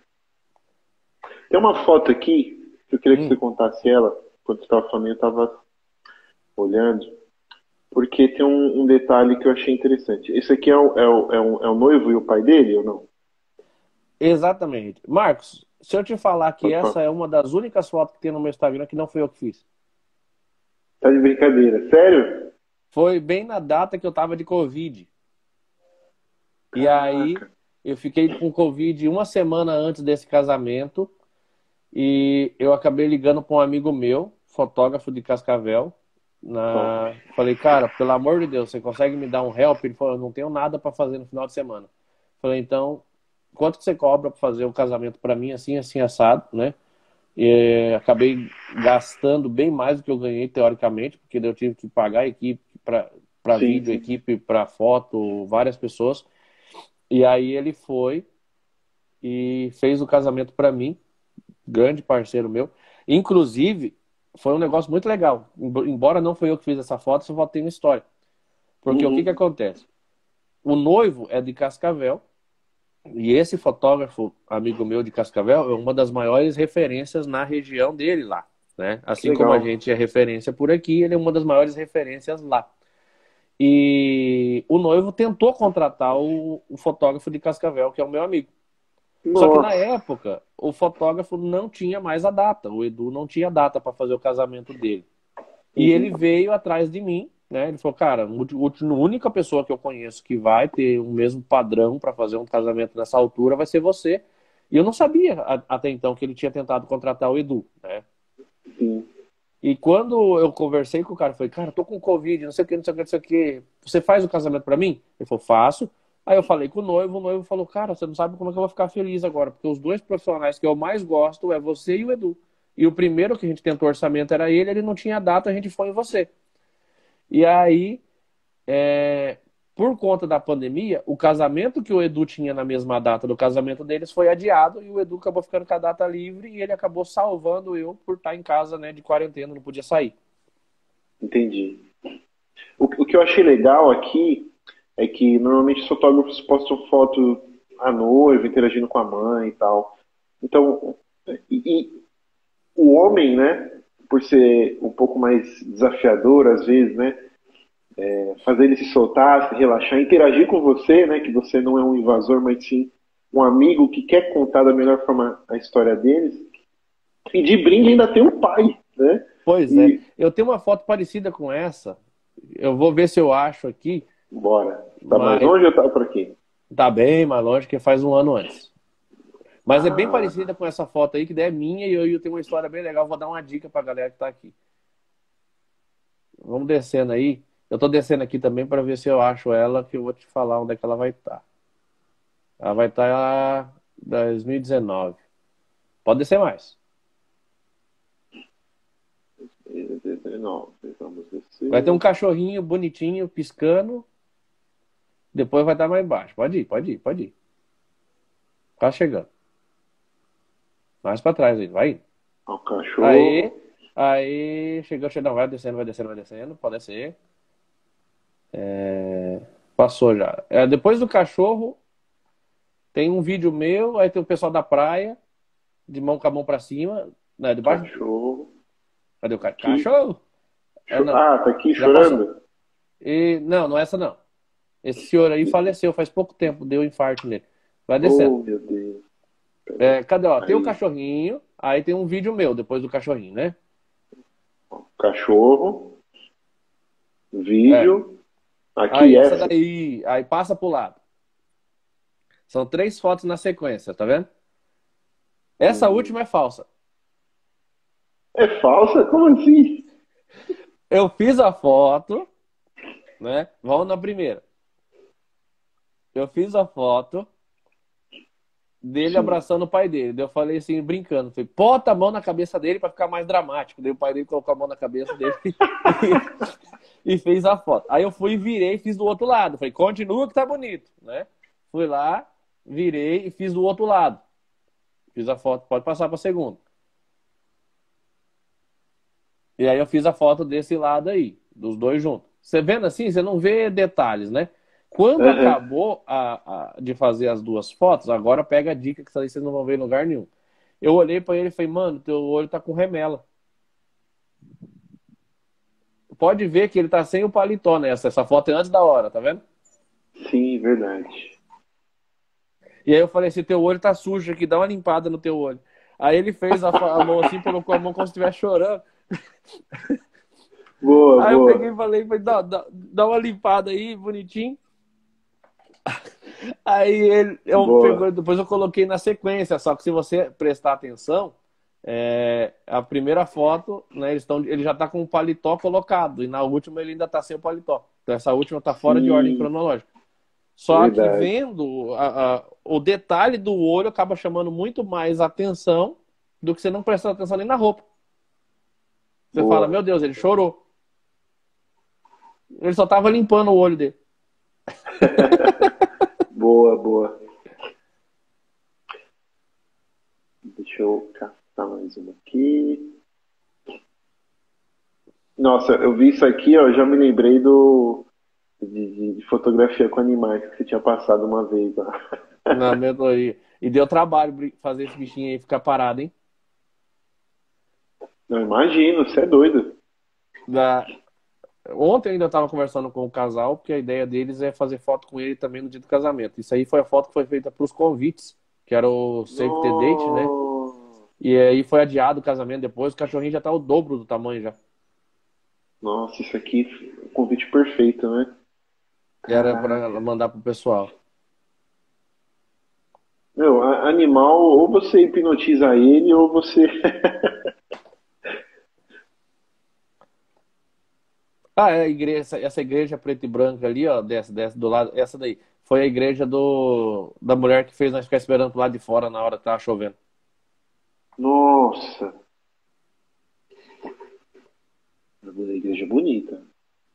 Tem uma foto aqui, que eu queria que você Hum. contasse ela, quando você estava falando, eu estava olhando, porque tem um, um detalhe que eu achei interessante. Esse aqui é o, é, o, é, o, é o noivo e o pai dele, ou não? Exatamente. Marcos, se eu te falar que Pode falar. essa é uma das únicas fotos que tem no meu Instagram que não foi eu que fiz. Tá de brincadeira. Sério? Foi bem na data que eu tava de Covid. E aí Caraca. eu fiquei com Covid uma semana antes desse casamento e eu acabei ligando para um amigo meu, fotógrafo de Cascavel. Top. Na... Falei, cara, pelo amor de Deus, você consegue me dar um help? Ele falou, eu não tenho nada para fazer no final de semana. Falei, então, quanto que você cobra para fazer o casamento para mim, assim, assim, assado, né? E acabei gastando bem mais do que eu ganhei teoricamente, porque eu tive que pagar a equipe para para Sim, vídeo, sim. equipe para foto, várias pessoas. E aí ele foi e fez o casamento para mim, grande parceiro meu. Inclusive, foi um negócio muito legal. Embora não foi eu que fiz essa foto, essa foto tem uma história. Porque o que que Uhum. acontece? O noivo é de Cascavel. E esse fotógrafo, amigo meu de Cascavel, é uma das maiores referências na região dele lá, né? Que Assim como a legal. gente é referência por aqui, ele é uma das maiores referências lá. E o noivo tentou contratar o, o fotógrafo de Cascavel, que é o meu amigo. Só que na Nossa. época, o fotógrafo não tinha mais a data. O Edu não tinha data para fazer o casamento dele. E ele Uhum. veio atrás de mim, né? Ele falou, cara, a única pessoa que eu conheço que vai ter o mesmo padrão para fazer um casamento nessa altura vai ser você. E eu não sabia até então que ele tinha tentado contratar o Edu, né? Sim. E quando eu conversei com o cara, eu falei, cara, tô com Covid, não sei o que, não sei o que, não sei o que. Você faz o casamento para mim? Ele falou, faço. Aí eu falei com o noivo, o noivo falou, cara, você não sabe como é que eu vou ficar feliz agora, porque os dois profissionais que eu mais gosto é você e o Edu. E o primeiro que a gente tentou orçamento era ele, ele não tinha data, a gente foi em você. E aí, é, por conta da pandemia, o casamento que o Edu tinha na mesma data do casamento deles foi adiado e o Edu acabou ficando com a data livre e ele acabou salvando eu por estar em casa, né, de quarentena, não podia sair. Entendi. O, o que eu achei legal aqui é que normalmente os fotógrafos postam foto à noiva, interagindo com a mãe e tal. Então, e, e o homem, né, por ser um pouco mais desafiador às vezes, né, é, fazer ele se soltar, se relaxar, interagir com você, né, que você não é um invasor, mas sim um amigo que quer contar da melhor forma a história deles. E de brinde ainda tem um pai, né? Pois E... é. Eu tenho uma foto parecida com essa. Eu vou ver se eu acho aqui. Bora. Tá mas... mais longe ou tá por aqui? Tá bem mais longe, que faz um ano antes. Mas ah. é bem parecida com essa foto aí, que daí é minha e eu, eu tenho uma história bem legal. Vou dar uma dica pra galera que tá aqui. Vamos descendo aí. Eu tô descendo aqui também para ver se eu acho ela, que eu vou te falar onde é que ela vai estar. Ela vai estar em dois mil e dezenove. Pode descer mais. dezenove. Vamos descer. Vai ter um cachorrinho bonitinho, piscando. Depois vai estar mais baixo. Pode ir, pode ir, pode ir. Tá chegando. Mais pra trás aí, vai indo. O cachorro. Aí, aí, chegou, chegou, vai descendo, vai descendo, vai descendo. Pode descer. É... Passou já. É, depois do cachorro, tem um vídeo meu, aí tem o pessoal da praia, de mão com a mão pra cima, né, debaixo. Cachorro. Cadê o ca... cachorro? É, não. Ah, tá aqui Já chorando? E... Não, não é essa não. Esse senhor aí faleceu faz pouco tempo, deu infarto nele. Vai descendo. Oh, meu Deus. É, cadê? Ó, tem o Aí. cachorrinho, aí tem um vídeo meu depois do cachorrinho, né? Cachorro. Vídeo. Aqui Aí, essa. essa daí, aí passa pro lado. São três fotos na sequência, tá vendo? Essa Uhum. última é falsa. É falsa? Como assim? Eu fiz a foto, né? Vamos na primeira. Eu fiz a foto dele Sim. abraçando o pai dele. Daí eu falei assim, brincando. Falei, bota a mão na cabeça dele pra ficar mais dramático. Daí o pai dele colocou a mão na cabeça dele e, e fez a foto. Aí eu fui e virei e fiz do outro lado. Falei, continua que tá bonito, né? Fui lá, virei e fiz do outro lado. Fiz a foto, pode passar pra segunda. E aí eu fiz a foto desse lado aí, dos dois juntos. Você vendo assim, você não vê detalhes, né? Quando Uhum. acabou a, a, de fazer as duas fotos, agora pega a dica que vocês não vão ver em lugar nenhum. Eu olhei pra ele e falei, mano, teu olho tá com remela. Pode ver que ele tá sem o paletó nessa. Essa foto é antes da hora, tá vendo? Sim, verdade. E aí eu falei assim, teu olho tá sujo aqui, dá uma limpada no teu olho. Aí ele fez a, a mão assim, colocou a mão como se estivesse chorando. Boa, Aí boa. eu peguei e falei, falei dá, dá, dá uma limpada aí, bonitinho. Aí ele, eu Boa. pegou, depois eu coloquei na sequência, só que se você prestar atenção, é, a primeira foto, né, eles tão, ele já tá com o paletó colocado, e na última ele ainda tá sem o paletó. Então essa última tá fora Sim. de ordem cronológica. Só Verdade. que vendo a, a, o detalhe do olho acaba chamando muito mais atenção do que você não prestar atenção nem na roupa. Você Boa. fala, meu Deus, ele chorou. Ele só tava limpando o olho dele. Boa, boa. Deixa eu captar mais uma aqui. Nossa, eu vi isso aqui, ó, já me lembrei do de, de- de fotografia com animais que você tinha passado uma vez, ó. Na mentoria. E deu trabalho bri- fazer esse bichinho aí ficar parado, hein? Não imagino, você é doido. Da... Ontem eu ainda estava conversando com o casal, porque a ideia deles é fazer foto com ele também no dia do casamento. Isso aí foi a foto que foi feita para os convites, que era o Save the Date, né? E aí foi adiado o casamento depois, o cachorrinho já tá o dobro do tamanho já. Nossa, isso aqui é um convite perfeito, né? Era para mandar pro pessoal. Meu, a- animal, ou você hipnotiza ele, ou você. Ah, é a igreja, essa, essa igreja preta e branca ali, ó, desce, desce do lado, essa daí. Foi a igreja do, da mulher que fez nós ficar esperando pro lado de fora na hora que tava chovendo. Nossa! A igreja é bonita.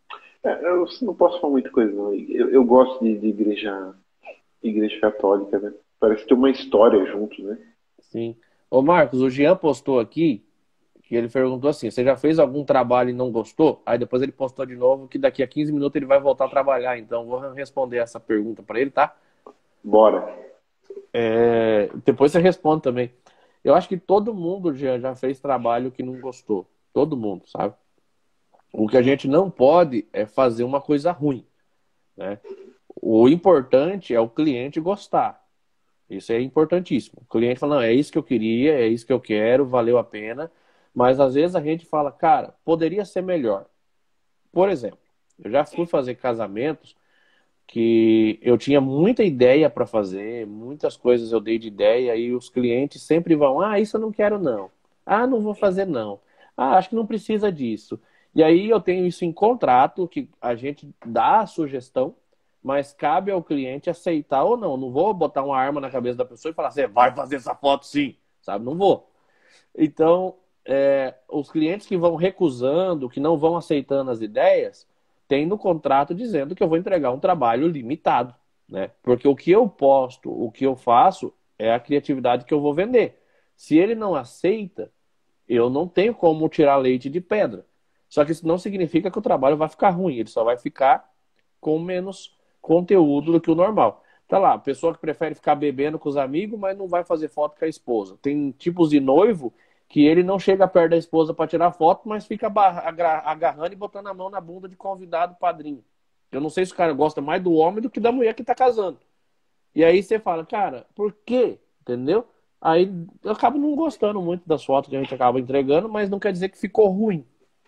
É, eu não posso falar muita coisa, não. Eu, eu gosto de, de igreja, igreja católica, né? Parece ter uma história junto, né? Sim. Ô Marcos, o Jean postou aqui que ele perguntou assim: você já fez algum trabalho e não gostou? Aí depois ele postou de novo que daqui a quinze minutos ele vai voltar a trabalhar. Então vou responder essa pergunta para ele, tá? Bora. É, depois você responde também. Eu acho que todo mundo já, já fez trabalho que não gostou. Todo mundo, sabe? O que a gente não pode é fazer uma coisa ruim, né? O importante é o cliente gostar. Isso é importantíssimo. O cliente fala, não, é isso que eu queria, é isso que eu quero, valeu a pena. Mas às vezes a gente fala, cara, poderia ser melhor. Por exemplo, eu já fui fazer casamentos que eu tinha muita ideia para fazer, muitas coisas eu dei de ideia e os clientes sempre vão, ah, isso eu não quero não. Ah, não vou fazer não. Ah, acho que não precisa disso. E aí eu tenho isso em contrato, que a gente dá a sugestão, mas cabe ao cliente aceitar ou não. Não vou botar uma arma na cabeça da pessoa e falar, você vai fazer essa foto sim, sabe? Não vou. Então, é, os clientes que vão recusando, que não vão aceitando as ideias, tem no contrato dizendo que eu vou entregar um trabalho limitado, né? Porque o que eu posto, o que eu faço, é a criatividade que eu vou vender. Se ele não aceita, eu não tenho como tirar leite de pedra. Só que isso não significa que o trabalho vai ficar ruim, ele só vai ficar com menos conteúdo do que o normal. Tá lá, pessoa que prefere ficar bebendo com os amigos, mas não vai fazer foto com a esposa. Tem tipos de noivo que ele não chega perto da esposa para tirar foto, mas fica agarrando e botando a mão na bunda de convidado padrinho. Eu não sei se o cara gosta mais do homem do que da mulher que tá casando. E aí você fala, cara, por quê? Entendeu? Aí eu acabo não gostando muito das fotos que a gente acaba entregando, mas não quer dizer que ficou ruim.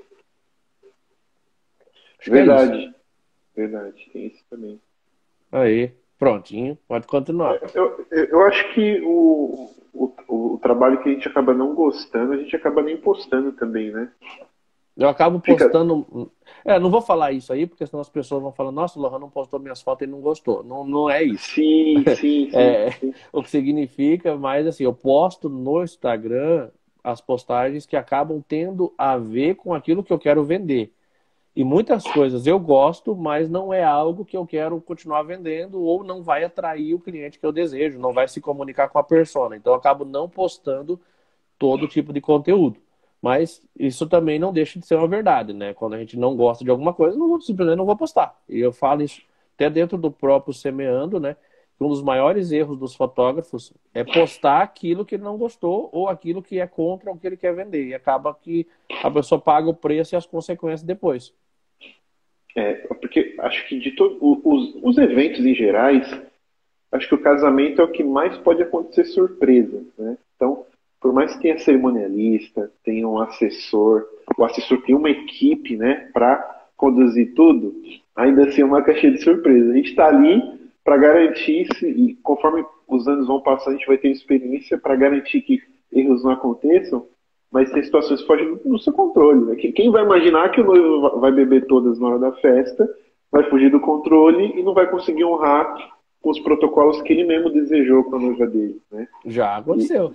Acho Verdade. É Verdade, tem isso também. aí, prontinho, pode continuar. Eu, eu, eu acho que o, o, o trabalho que a gente acaba não gostando, a gente acaba nem postando também, né? Eu acabo Fica... postando. É, não vou falar isso aí, porque senão as pessoas vão falar, nossa, o Lohan não postou minhas fotos e não gostou. Não, não é isso. Sim, sim, sim, É, sim. o que significa, mas assim, eu posto no Instagram as postagens que acabam tendo a ver com aquilo que eu quero vender. E muitas coisas eu gosto, mas não é algo que eu quero continuar vendendo ou não vai atrair o cliente que eu desejo, não vai se comunicar com a persona. Então eu acabo não postando todo tipo de conteúdo. Mas isso também não deixa de ser uma verdade, né? Quando a gente não gosta de alguma coisa, não, simplesmente não vou postar. E eu falo isso até dentro do próprio Semeando, né? Um dos maiores erros dos fotógrafos é postar aquilo que ele não gostou ou aquilo que é contra o que ele quer vender. E acaba que a pessoa paga o preço e as consequências depois. É, porque acho que de todos os, os eventos em gerais, acho que o casamento é o que mais pode acontecer surpresa, né? Então, por mais que tenha cerimonialista, tenha um assessor, o assessor tem uma equipe, né, para conduzir tudo, ainda assim é uma caixinha de surpresa. A gente está ali para garantir, e conforme os anos vão passando, a gente vai ter experiência para garantir que erros não aconteçam, mas tem situações que fogem do seu controle, né? Quem vai imaginar que o noivo vai beber todas na hora da festa, vai fugir do controle e não vai conseguir honrar com os protocolos que ele mesmo desejou com a noiva dele, né? Já aconteceu.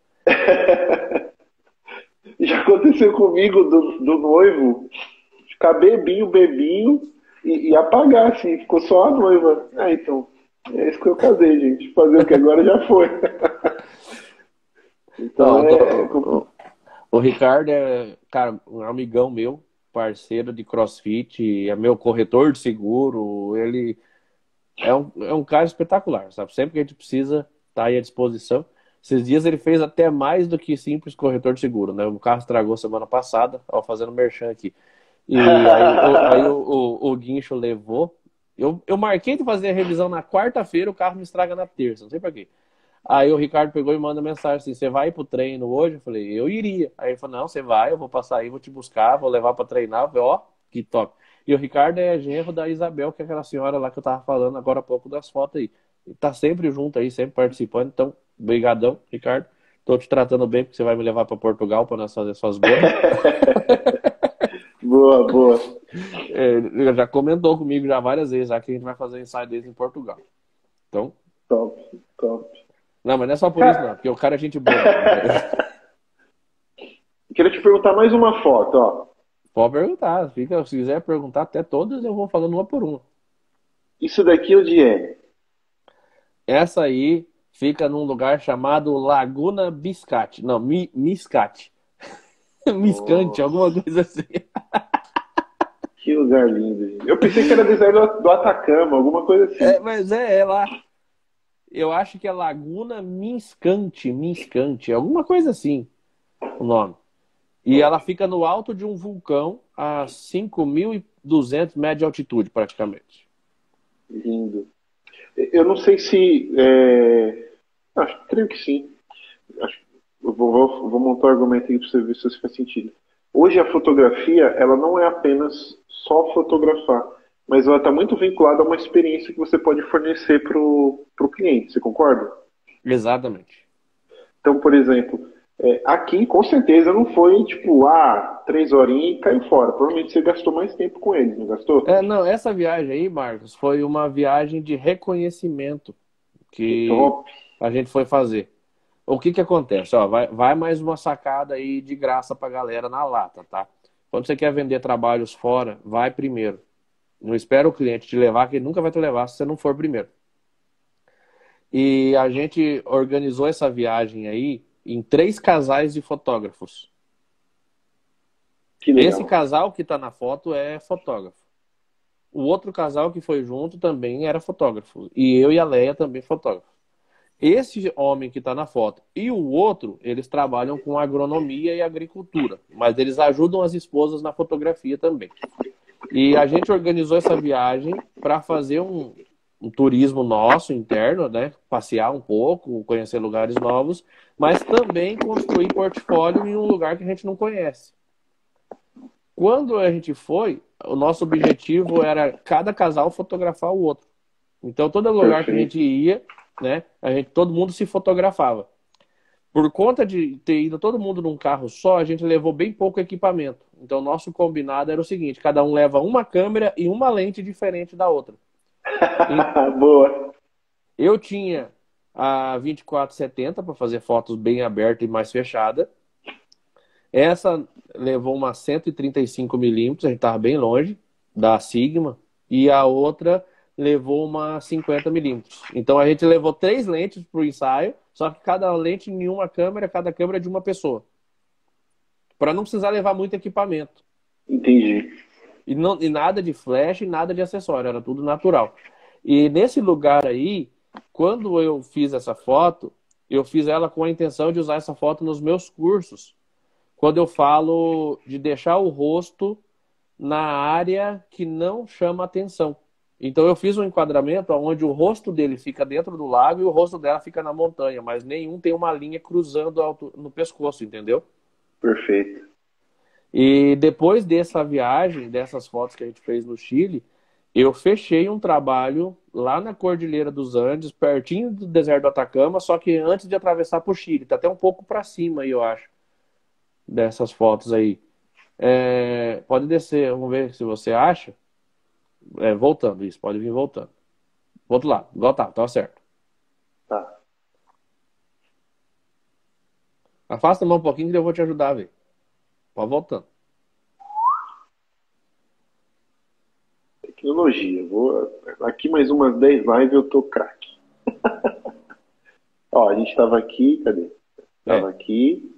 E... Já aconteceu comigo do, do noivo ficar bebinho, bebinho e, e apagar, assim, ficou só a noiva. Ah, então, é isso que eu casei, gente. Fazer o que agora já foi. Então, Não, é... tô... O Ricardo é, cara, um amigão meu, parceiro de CrossFit, é meu corretor de seguro, ele é um, é um cara espetacular, sabe? Sempre que a gente precisa, tá aí à disposição. Esses dias ele fez até mais do que simples corretor de seguro, né? O carro estragou semana passada, ó, fazendo merchan aqui. E aí, o, aí o, o, o guincho levou. Eu, eu marquei de fazer a revisão na quarta-feira, o carro me estraga na terça, não sei pra quê. Aí o Ricardo pegou e manda mensagem assim, você vai pro treino hoje? Eu falei, eu iria. Aí ele falou, não, você vai, eu vou passar aí, vou te buscar, vou levar pra treinar. Eu falei, ó, que top. E o Ricardo é genro da Isabel, que é aquela senhora lá que eu tava falando agora há pouco das fotos aí. Ele tá sempre junto aí, sempre participando. Então, brigadão, Ricardo. Tô te tratando bem, porque você vai me levar pra Portugal pra nós fazer suas boas. Boa, boa. É, ele já comentou comigo já várias vezes, já que a gente vai fazer ensaio deles em Portugal. Então... Top, top. Não, mas não é só por isso não, porque o cara é gente boa. Queria te perguntar mais uma foto, ó. Pode perguntar. Fica, se quiser perguntar até todas, eu vou falando uma por uma. Isso daqui onde é? Essa aí fica num lugar chamado Laguna Biscate. Não, Mi, Miscate. Miscante, Nossa. alguma coisa assim. Que lugar lindo, gente. Eu pensei que era deserto do Atacama, alguma coisa assim. É, mas é, é lá. Eu acho que é Laguna Miscante, Miscante, alguma coisa assim, o nome. E ela fica no alto de um vulcão a cinco mil e duzentos metros de altitude, praticamente. Lindo. Eu não sei se... É... Acho, creio que sim. Acho, eu vou, vou, vou montar um argumento aqui para você ver se isso faz sentido. Hoje a fotografia, ela não é apenas só fotografar, mas ela está muito vinculada a uma experiência que você pode fornecer para o cliente, você concorda? Exatamente. Então, por exemplo, é, aqui com certeza não foi tipo, ah, três horinhas e caiu fora. Provavelmente você gastou mais tempo com eles, não gastou? É, não, essa viagem aí, Marcos, foi uma viagem de reconhecimento que Top. a gente foi fazer. O que que acontece? Ó, vai, vai mais uma sacada aí de graça pra galera na lata, tá? Quando você quer vender trabalhos fora, vai primeiro. Não espera o cliente te levar, que ele nunca vai te levar se você não for primeiro. E a gente organizou essa viagem aí em três casais de fotógrafos. Que legal. Esse casal que tá na foto é fotógrafo. O outro casal que foi junto também era fotógrafo. E eu e a Leia também fotógrafo. Esse homem que está na foto e o outro, eles trabalham com agronomia e agricultura, mas eles ajudam as esposas na fotografia também. E a gente organizou essa viagem para fazer um, um turismo nosso interno, né? Passear um pouco, conhecer lugares novos, mas também construir portfólio em um lugar que a gente não conhece. Quando a gente foi, o nosso objetivo era cada casal fotografar o outro. Então, todo lugar que a gente ia, né, a gente, todo mundo se fotografava. Por conta de ter ido todo mundo num carro só, a gente levou bem pouco equipamento. Então, nosso combinado era o seguinte: cada um leva uma câmera e uma lente diferente da outra. E Boa. eu tinha a vinte e quatro setenta para fazer fotos bem aberta e mais fechada. Essa levou uma cento e trinta e cinco milímetros, a gente estava bem longe da Sigma. E a outra levou uma cinquenta milímetros. Então a gente levou três lentes para o ensaio, só que cada lente em uma câmera, cada câmera de uma pessoa. Para não precisar levar muito equipamento. Entendi. E, não, e nada de flash, e nada de acessório, era tudo natural. E nesse lugar aí, quando eu fiz essa foto, eu fiz ela com a intenção de usar essa foto nos meus cursos. Quando eu falo de deixar o rosto na área que não chama atenção. Então eu fiz um enquadramento onde o rosto dele fica dentro do lago e o rosto dela fica na montanha, mas nenhum tem uma linha cruzando no pescoço, entendeu? Perfeito. E depois dessa viagem, dessas fotos que a gente fez no Chile, eu fechei um trabalho lá na Cordilheira dos Andes, pertinho do deserto do Atacama, só que antes de atravessar para o Chile, tá até um pouco para cima aí, eu acho, dessas fotos aí. É, pode descer, vamos ver se você acha. É, voltando, isso, pode vir voltando. Do outro lado, igual tá, tá certo. Tá. Afasta a mão um pouquinho que eu vou te ajudar a ver. Pode voltando. Tecnologia. Vou... Aqui mais umas dez lives eu tô craque. Ó, a gente tava aqui, cadê? Tava É. aqui.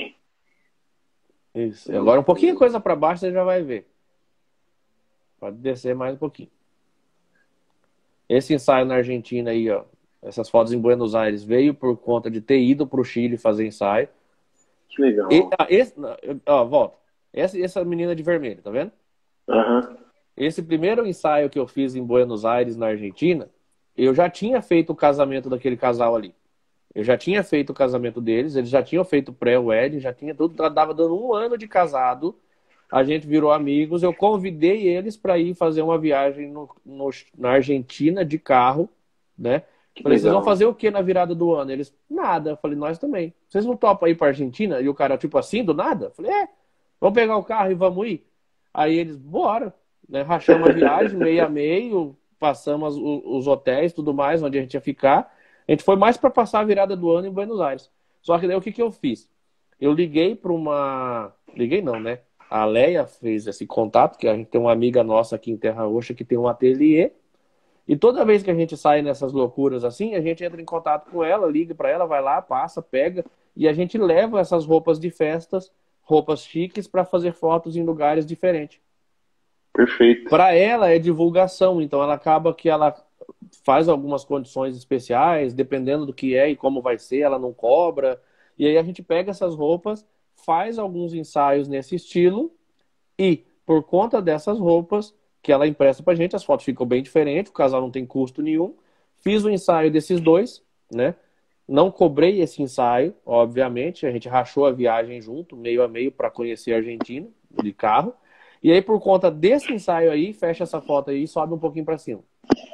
Isso. Agora um pouquinho coisa para baixo você já vai ver. Pode descer mais um pouquinho. Esse ensaio na Argentina aí, ó, essas fotos em Buenos Aires, veio por conta de ter ido para o Chile fazer ensaio. Que legal. E, ah, esse, ó, volta. Essa, essa menina de vermelho, tá vendo? Aham. Esse primeiro ensaio que eu fiz em Buenos Aires, na Argentina, eu já tinha feito o casamento daquele casal ali. Eu já tinha feito o casamento deles, eles já tinham feito pré-wedding, já tinha tudo, dava dando um ano de casado. A gente virou amigos, eu convidei eles para ir fazer uma viagem no, no, na Argentina de carro, né? Que Falei, vocês legal. vão fazer o que na virada do ano? Eles, nada. Eu falei, nós também. Vocês não topam ir para Argentina? E o cara, tipo assim, do nada? Eu falei, é, vamos pegar o carro e vamos ir. Aí eles, bora. Né? Rachamos a viagem, meio a meio, passamos os, os hotéis, tudo mais, onde a gente ia ficar. A gente foi mais para passar a virada do ano em Buenos Aires. Só que daí o que, que eu fiz? Eu liguei para uma... Liguei não, né? A Leia fez esse contato, que a gente tem uma amiga nossa aqui em Terra Roxa que tem um ateliê. E toda vez que a gente sai nessas loucuras assim, a gente entra em contato com ela, liga para ela, vai lá, passa, pega. E a gente leva essas roupas de festas, roupas chiques, para fazer fotos em lugares diferentes. Perfeito. Para ela é divulgação, então ela acaba que ela faz algumas condições especiais, dependendo do que é e como vai ser, ela não cobra. E aí a gente pega essas roupas, faz alguns ensaios nesse estilo e, por conta dessas roupas que ela empresta pra gente, as fotos ficam bem diferentes, o casal não tem custo nenhum. Fiz o ensaio desses dois, né? Não cobrei esse ensaio, obviamente, a gente rachou a viagem junto, meio a meio, para conhecer a Argentina, de carro. E aí, por conta desse ensaio aí, fecha essa foto aí e sobe um pouquinho para cima.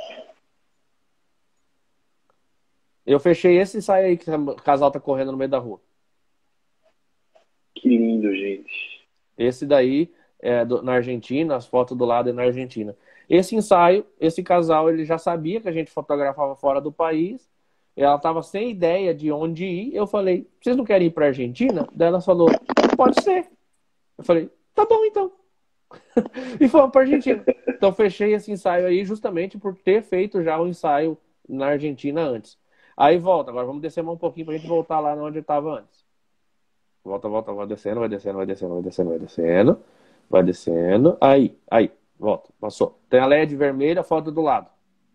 Eu fechei esse ensaio aí que o casal tá correndo no meio da rua. Que lindo, gente. Esse daí é do, na Argentina, as fotos do lado é na Argentina. Esse ensaio, esse casal, ele já sabia que a gente fotografava fora do país. Ela estava sem ideia de onde ir. Eu falei, vocês não querem ir para a Argentina? Daí ela falou, pode ser. Eu falei, tá bom então. E fomos para a Argentina. Então fechei esse ensaio aí justamente por ter feito já o ensaio na Argentina antes. Aí volta, agora vamos descer mais um pouquinho para a gente voltar lá onde estava antes. Volta, volta, vai descendo, vai descendo, vai descendo, vai descendo, vai descendo. Vai descendo. Aí, aí, volta, passou. Tem a L E D vermelha, a foto do lado.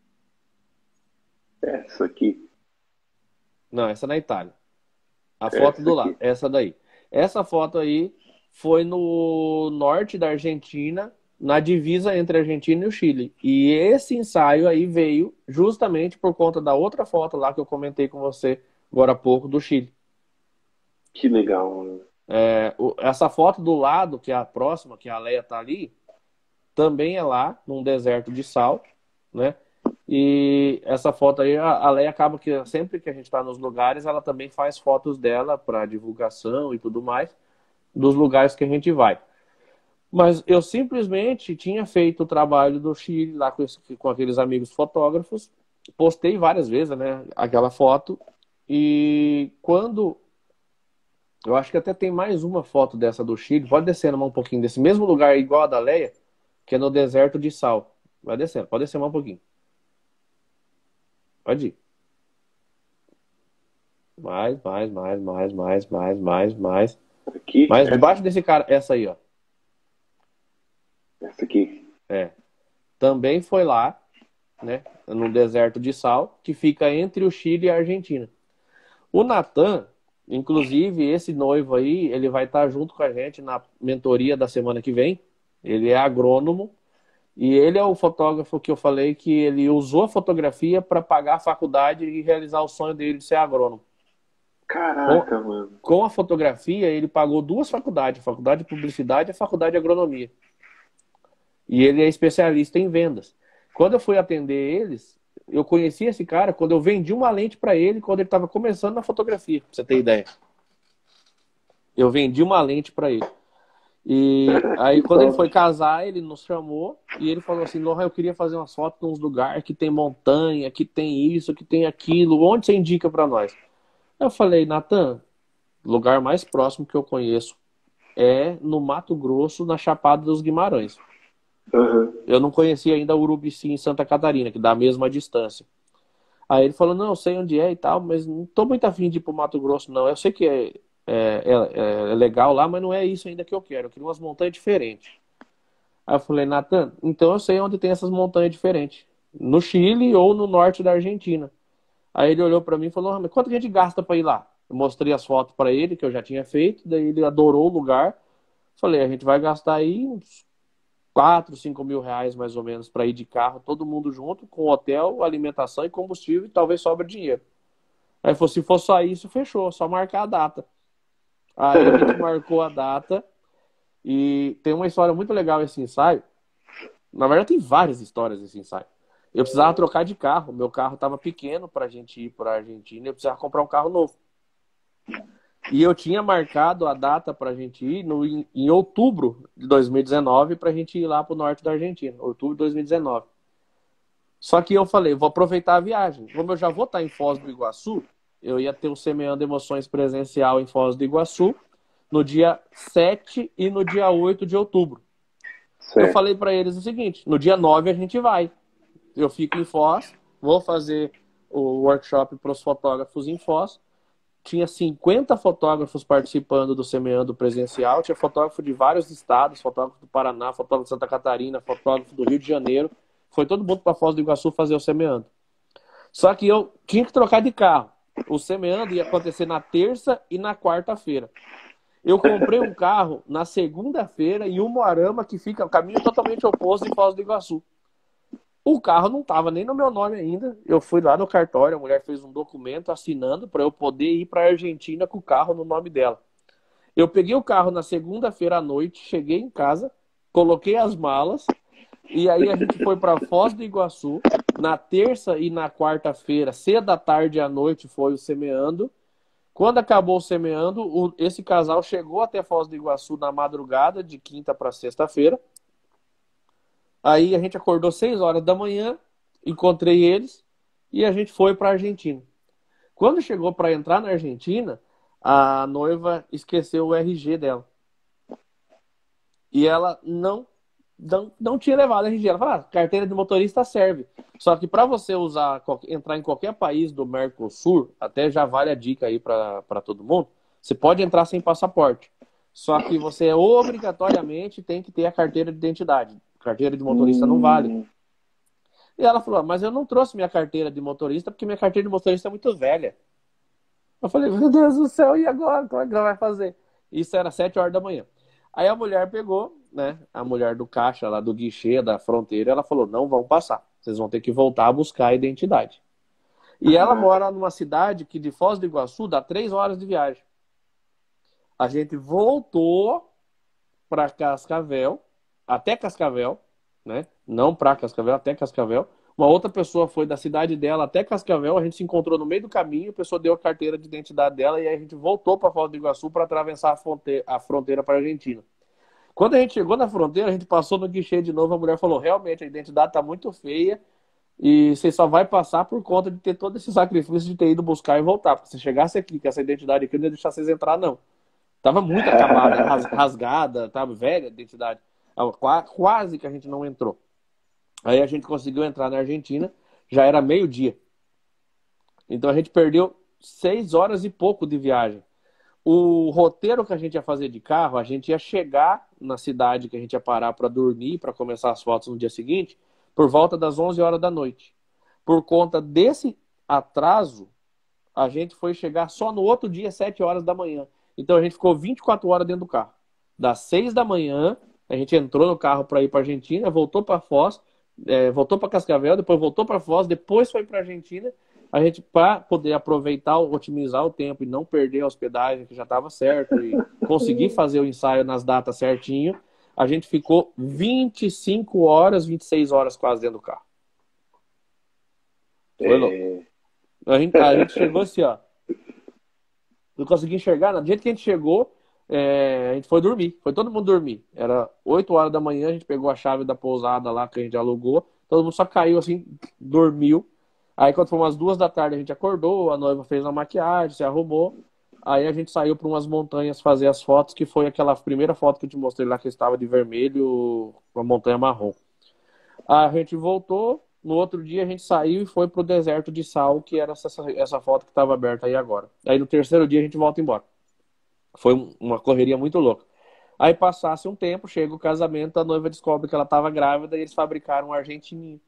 Essa aqui. Não, essa é na Itália. A foto Essa do lado, aqui. essa daí. Essa foto aí foi no norte da Argentina, na divisa entre a Argentina e o Chile. E esse ensaio aí veio justamente por conta da outra foto lá que eu comentei com você agora há pouco, do Chile. Que legal, mano. É, o- essa foto do lado, que é a próxima, que a Leia tá ali, também é lá, num deserto de sal, né? E essa foto aí, a a Leia acaba que sempre que a gente está nos lugares, ela também faz fotos dela para divulgação e tudo mais, dos lugares que a gente vai. Mas eu simplesmente tinha feito o trabalho do Chile lá com, esse- com aqueles amigos fotógrafos, postei várias vezes, né, aquela foto, e quando eu acho que até tem mais uma foto dessa do Chile. Pode descer mais um pouquinho desse mesmo lugar igual a da Leia, que é no deserto de sal. Vai descendo, pode descer mais um pouquinho. Pode ir. Mais, mais, mais, mais, mais, mais, mais, mais. Aqui. Mais Essa, debaixo desse cara, essa aí, ó. essa aqui. É. Também foi lá, né, no deserto de sal, que fica entre o Chile e a Argentina. O Natan, inclusive, esse noivo aí, ele vai estar junto com a gente na mentoria da semana que vem. Ele é agrônomo e ele é o fotógrafo que eu falei que ele usou a fotografia para pagar a faculdade e realizar o sonho dele de ser agrônomo. Caraca, mano. Com a fotografia, ele pagou duas faculdades, a faculdade de publicidade e a faculdade de agronomia. E ele é especialista em vendas. Quando eu fui atender eles, eu conheci esse cara quando eu vendi uma lente para ele quando ele estava começando na fotografia, pra você ter ideia. Eu vendi uma lente para ele. E aí quando ele foi casar, ele nos chamou e ele falou assim, Lohan, eu queria fazer umas fotos de uns lugares que tem montanha, que tem isso, que tem aquilo, onde você indica para nós? Eu falei, Natan, o lugar mais próximo que eu conheço é no Mato Grosso, na Chapada dos Guimarães. Uhum. Eu não conhecia ainda Urubici em Santa Catarina, que dá a mesma distância. Aí ele falou, não, eu sei onde é e tal, mas não tô muito afim de ir pro Mato Grosso, não. Eu sei que é, é, é, é legal lá, mas não é isso ainda que eu quero. Eu queria umas montanhas diferentes. Aí eu falei, Natan, então eu sei onde tem essas montanhas diferentes. No Chile ou no norte da Argentina. Aí ele olhou pra mim e falou, ah, mas quanto que a gente gasta pra ir lá? Eu mostrei as fotos pra ele, que eu já tinha feito, daí ele adorou o lugar. Falei, a gente vai gastar aí uns quatro, cinco mil reais mais ou menos para ir de carro, todo mundo junto, com hotel, alimentação e combustível, e talvez sobre dinheiro. Aí falou, se for só isso, fechou, só marcar a data. Aí a gente marcou a data e tem uma história muito legal esse ensaio. Na verdade tem várias histórias esse ensaio. Eu precisava trocar de carro, meu carro estava pequeno para a gente ir para a Argentina, eu precisava comprar um carro novo. E eu tinha marcado a data para a gente ir no, em, em outubro de dois mil e dezenove para a gente ir lá para o norte da Argentina. Outubro de dois mil e dezenove. Só que eu falei, vou aproveitar a viagem. Como eu já vou estar em Foz do Iguaçu, eu ia ter o Semeando Emoções presencial em Foz do Iguaçu. no dia sete e no dia oito de outubro. Certo. Eu falei para eles o seguinte, no dia nove a gente vai. Eu fico em Foz, vou fazer o workshop para os fotógrafos em Foz. Tinha cinquenta fotógrafos participando do Semeando presencial. Tinha fotógrafo de vários estados, fotógrafo do Paraná, fotógrafo de Santa Catarina, fotógrafo do Rio de Janeiro. Foi todo mundo para Foz do Iguaçu fazer o Semeando. Só que eu tinha que trocar de carro. O Semeando ia acontecer na terça e na quarta-feira. Eu comprei um carro na segunda-feira em Umuarama, que fica o caminho totalmente oposto em Foz do Iguaçu. O carro não estava nem no meu nome ainda. Eu fui lá no cartório, a mulher fez um documento assinando para eu poder ir para a Argentina com o carro no nome dela. Eu peguei o carro na segunda-feira à noite, cheguei em casa, coloquei as malas e aí a gente foi para Foz do Iguaçu. Na terça e na quarta-feira, cedo da tarde à noite, foi o Semeando. Quando acabou o Semeando, o, esse casal chegou até Foz do Iguaçu na madrugada, de quinta para sexta-feira. Aí a gente acordou seis horas da manhã, encontrei eles e a gente foi para a Argentina. Quando chegou para entrar na Argentina, a noiva esqueceu o R G dela. E ela não, não, não tinha levado o R G. Ela falou, ah, carteira de motorista serve. Só que para você usar, entrar em qualquer país do Mercosul, até já vale a dica aí para todo mundo, você pode entrar sem passaporte. Só que você obrigatoriamente tem que ter a carteira de identidade. Carteira de motorista não vale. E ela falou, mas eu não trouxe minha carteira de motorista porque minha carteira de motorista é muito velha. Eu falei, meu Deus do céu, e agora? Como é que ela vai fazer? Isso era sete horas da manhã. Aí a mulher pegou, né, a mulher do caixa lá do guichê da fronteira, ela falou, não vão passar. Vocês vão ter que voltar a buscar a identidade. E ela mora numa cidade que de Foz do Iguaçu dá três horas de viagem. A gente voltou para Cascavel, até Cascavel, né? Não para Cascavel, até Cascavel. Uma outra pessoa foi da cidade dela até Cascavel, a gente se encontrou no meio do caminho, a pessoa deu a carteira de identidade dela e aí a gente voltou para Foz do Iguaçu para atravessar a fronteira, a fronteira para a Argentina. Quando a gente chegou na fronteira, a gente passou no guichê de novo, a mulher falou, realmente, a identidade está muito feia e você só vai passar por conta de ter todo esse sacrifício de ter ido buscar e voltar. Porque se chegasse aqui com essa identidade aqui, eu não ia deixar vocês entrar, não. Tava muito acabada, rasgada, tava velha a identidade. Quase que a gente não entrou. Aí a gente conseguiu entrar na Argentina, já era meio-dia. Então a gente perdeu seis horas e pouco de viagem. O roteiro que a gente ia fazer de carro, a gente ia chegar na cidade que a gente ia parar para dormir, para começar as fotos no dia seguinte, por volta das onze horas da noite. Por conta desse atraso, a gente foi chegar só no outro dia, sete horas da manhã. Então a gente ficou vinte e quatro horas dentro do carro. Das seis da manhã, a gente entrou no carro para ir para a Argentina, voltou para Foz, é, voltou para Cascavel, depois voltou para Foz, depois foi para a Argentina. A gente, para poder aproveitar, otimizar o tempo e não perder a hospedagem, que já estava certo, e conseguir fazer o ensaio nas datas certinho, a gente ficou vinte e cinco horas, vinte e seis horas quase dentro do carro. Foi louco. A gente, a gente chegou assim, ó. Não consegui enxergar nada. Do jeito que a gente chegou, é, a gente foi dormir. Foi todo mundo dormir. Era oito horas da manhã, a gente pegou a chave da pousada lá que a gente alugou. Todo mundo só caiu assim, dormiu. Aí quando foi umas duas da tarde a gente acordou, a noiva fez uma maquiagem, se arrumou. Aí a gente saiu para umas montanhas fazer as fotos, que foi aquela primeira foto que eu te mostrei lá, que estava de vermelho, uma montanha marrom. A gente voltou, no outro dia a gente saiu e foi pro deserto de sal, que era essa, essa foto que estava aberta aí agora. Aí no terceiro dia a gente volta embora. Foi uma correria muito louca. Aí passasse um tempo, chega o casamento, a noiva descobre que ela estava grávida e eles fabricaram um argentininho.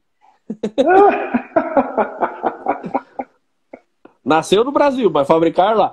Nasceu no Brasil, mas fabricar lá.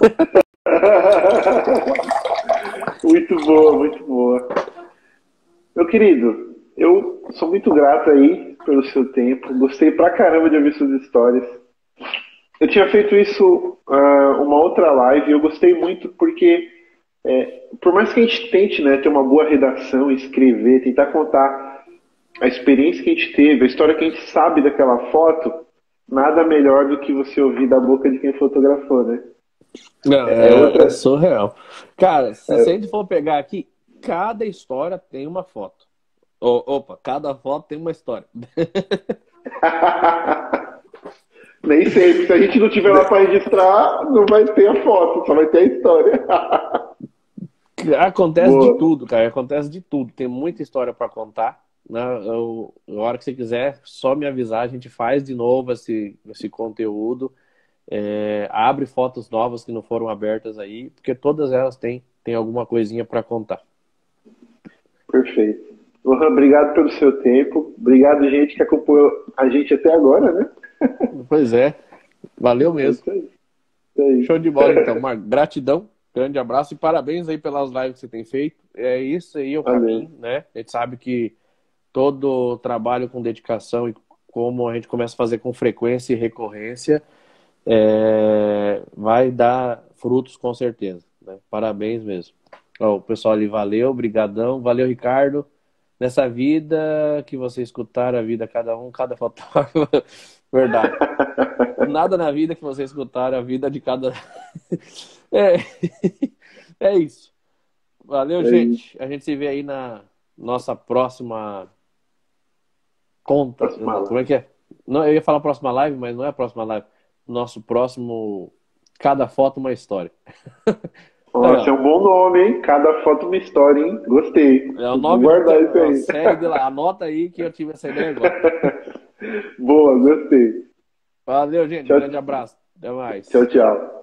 Muito boa, muito boa. Meu querido, eu sou muito grato aí pelo seu tempo. Gostei pra caramba de ouvir suas histórias. Eu tinha feito isso uh, uma outra live e eu gostei muito porque é, por mais que a gente tente, né, ter uma boa redação, escrever, tentar contar a experiência que a gente teve, a história que a gente sabe daquela foto, nada melhor do que você ouvir da boca de quem fotografou, né? Não, é, é, outra... é surreal. Cara, se, é. se a gente for pegar aqui, cada história tem uma foto. Oh, opa, cada foto tem uma história. Nem sei, porque se a gente não tiver lá para registrar, não vai ter a foto, só vai ter a história. Acontece Boa. de tudo, cara. Acontece de tudo. Tem muita história para contar. Né? Eu, a hora que você quiser, só me avisar. A gente faz de novo esse, esse conteúdo. É, abre fotos novas que não foram abertas aí, porque todas elas têm, têm alguma coisinha para contar. Perfeito. Lohan, obrigado pelo seu tempo. Obrigado, gente, que acompanhou a gente até agora, né? Pois é. Valeu mesmo. Isso aí. Isso aí. Show de bola, então, Marco. Gratidão. Grande abraço e parabéns aí pelas lives que você tem feito. É isso aí o caminho, né? A gente sabe que todo trabalho com dedicação e como a gente começa a fazer com frequência e recorrência, é, vai dar frutos com certeza, né? Parabéns mesmo. Ó, o pessoal ali, valeu, brigadão. Valeu, Ricardo. Nessa vida que você escutar, a vida cada um, cada fotógrafo. Verdade. Nada na vida que você escutar, a vida de cada... é, é isso. Valeu, É gente. isso. A gente se vê aí na nossa próxima conta. Próxima Como é live. que é? Não, eu ia falar próxima live, mas não é a próxima live. Nosso próximo... Cada foto uma história. Nossa, é um bom nome, hein? Cada foto uma história, hein? Gostei. É o Vou nome guardar do isso aí. série de lá. Anota aí que eu tive essa ideia agora. Boa, gostei. Valeu, gente. Tchau. Grande abraço. Até mais. Tchau, tchau.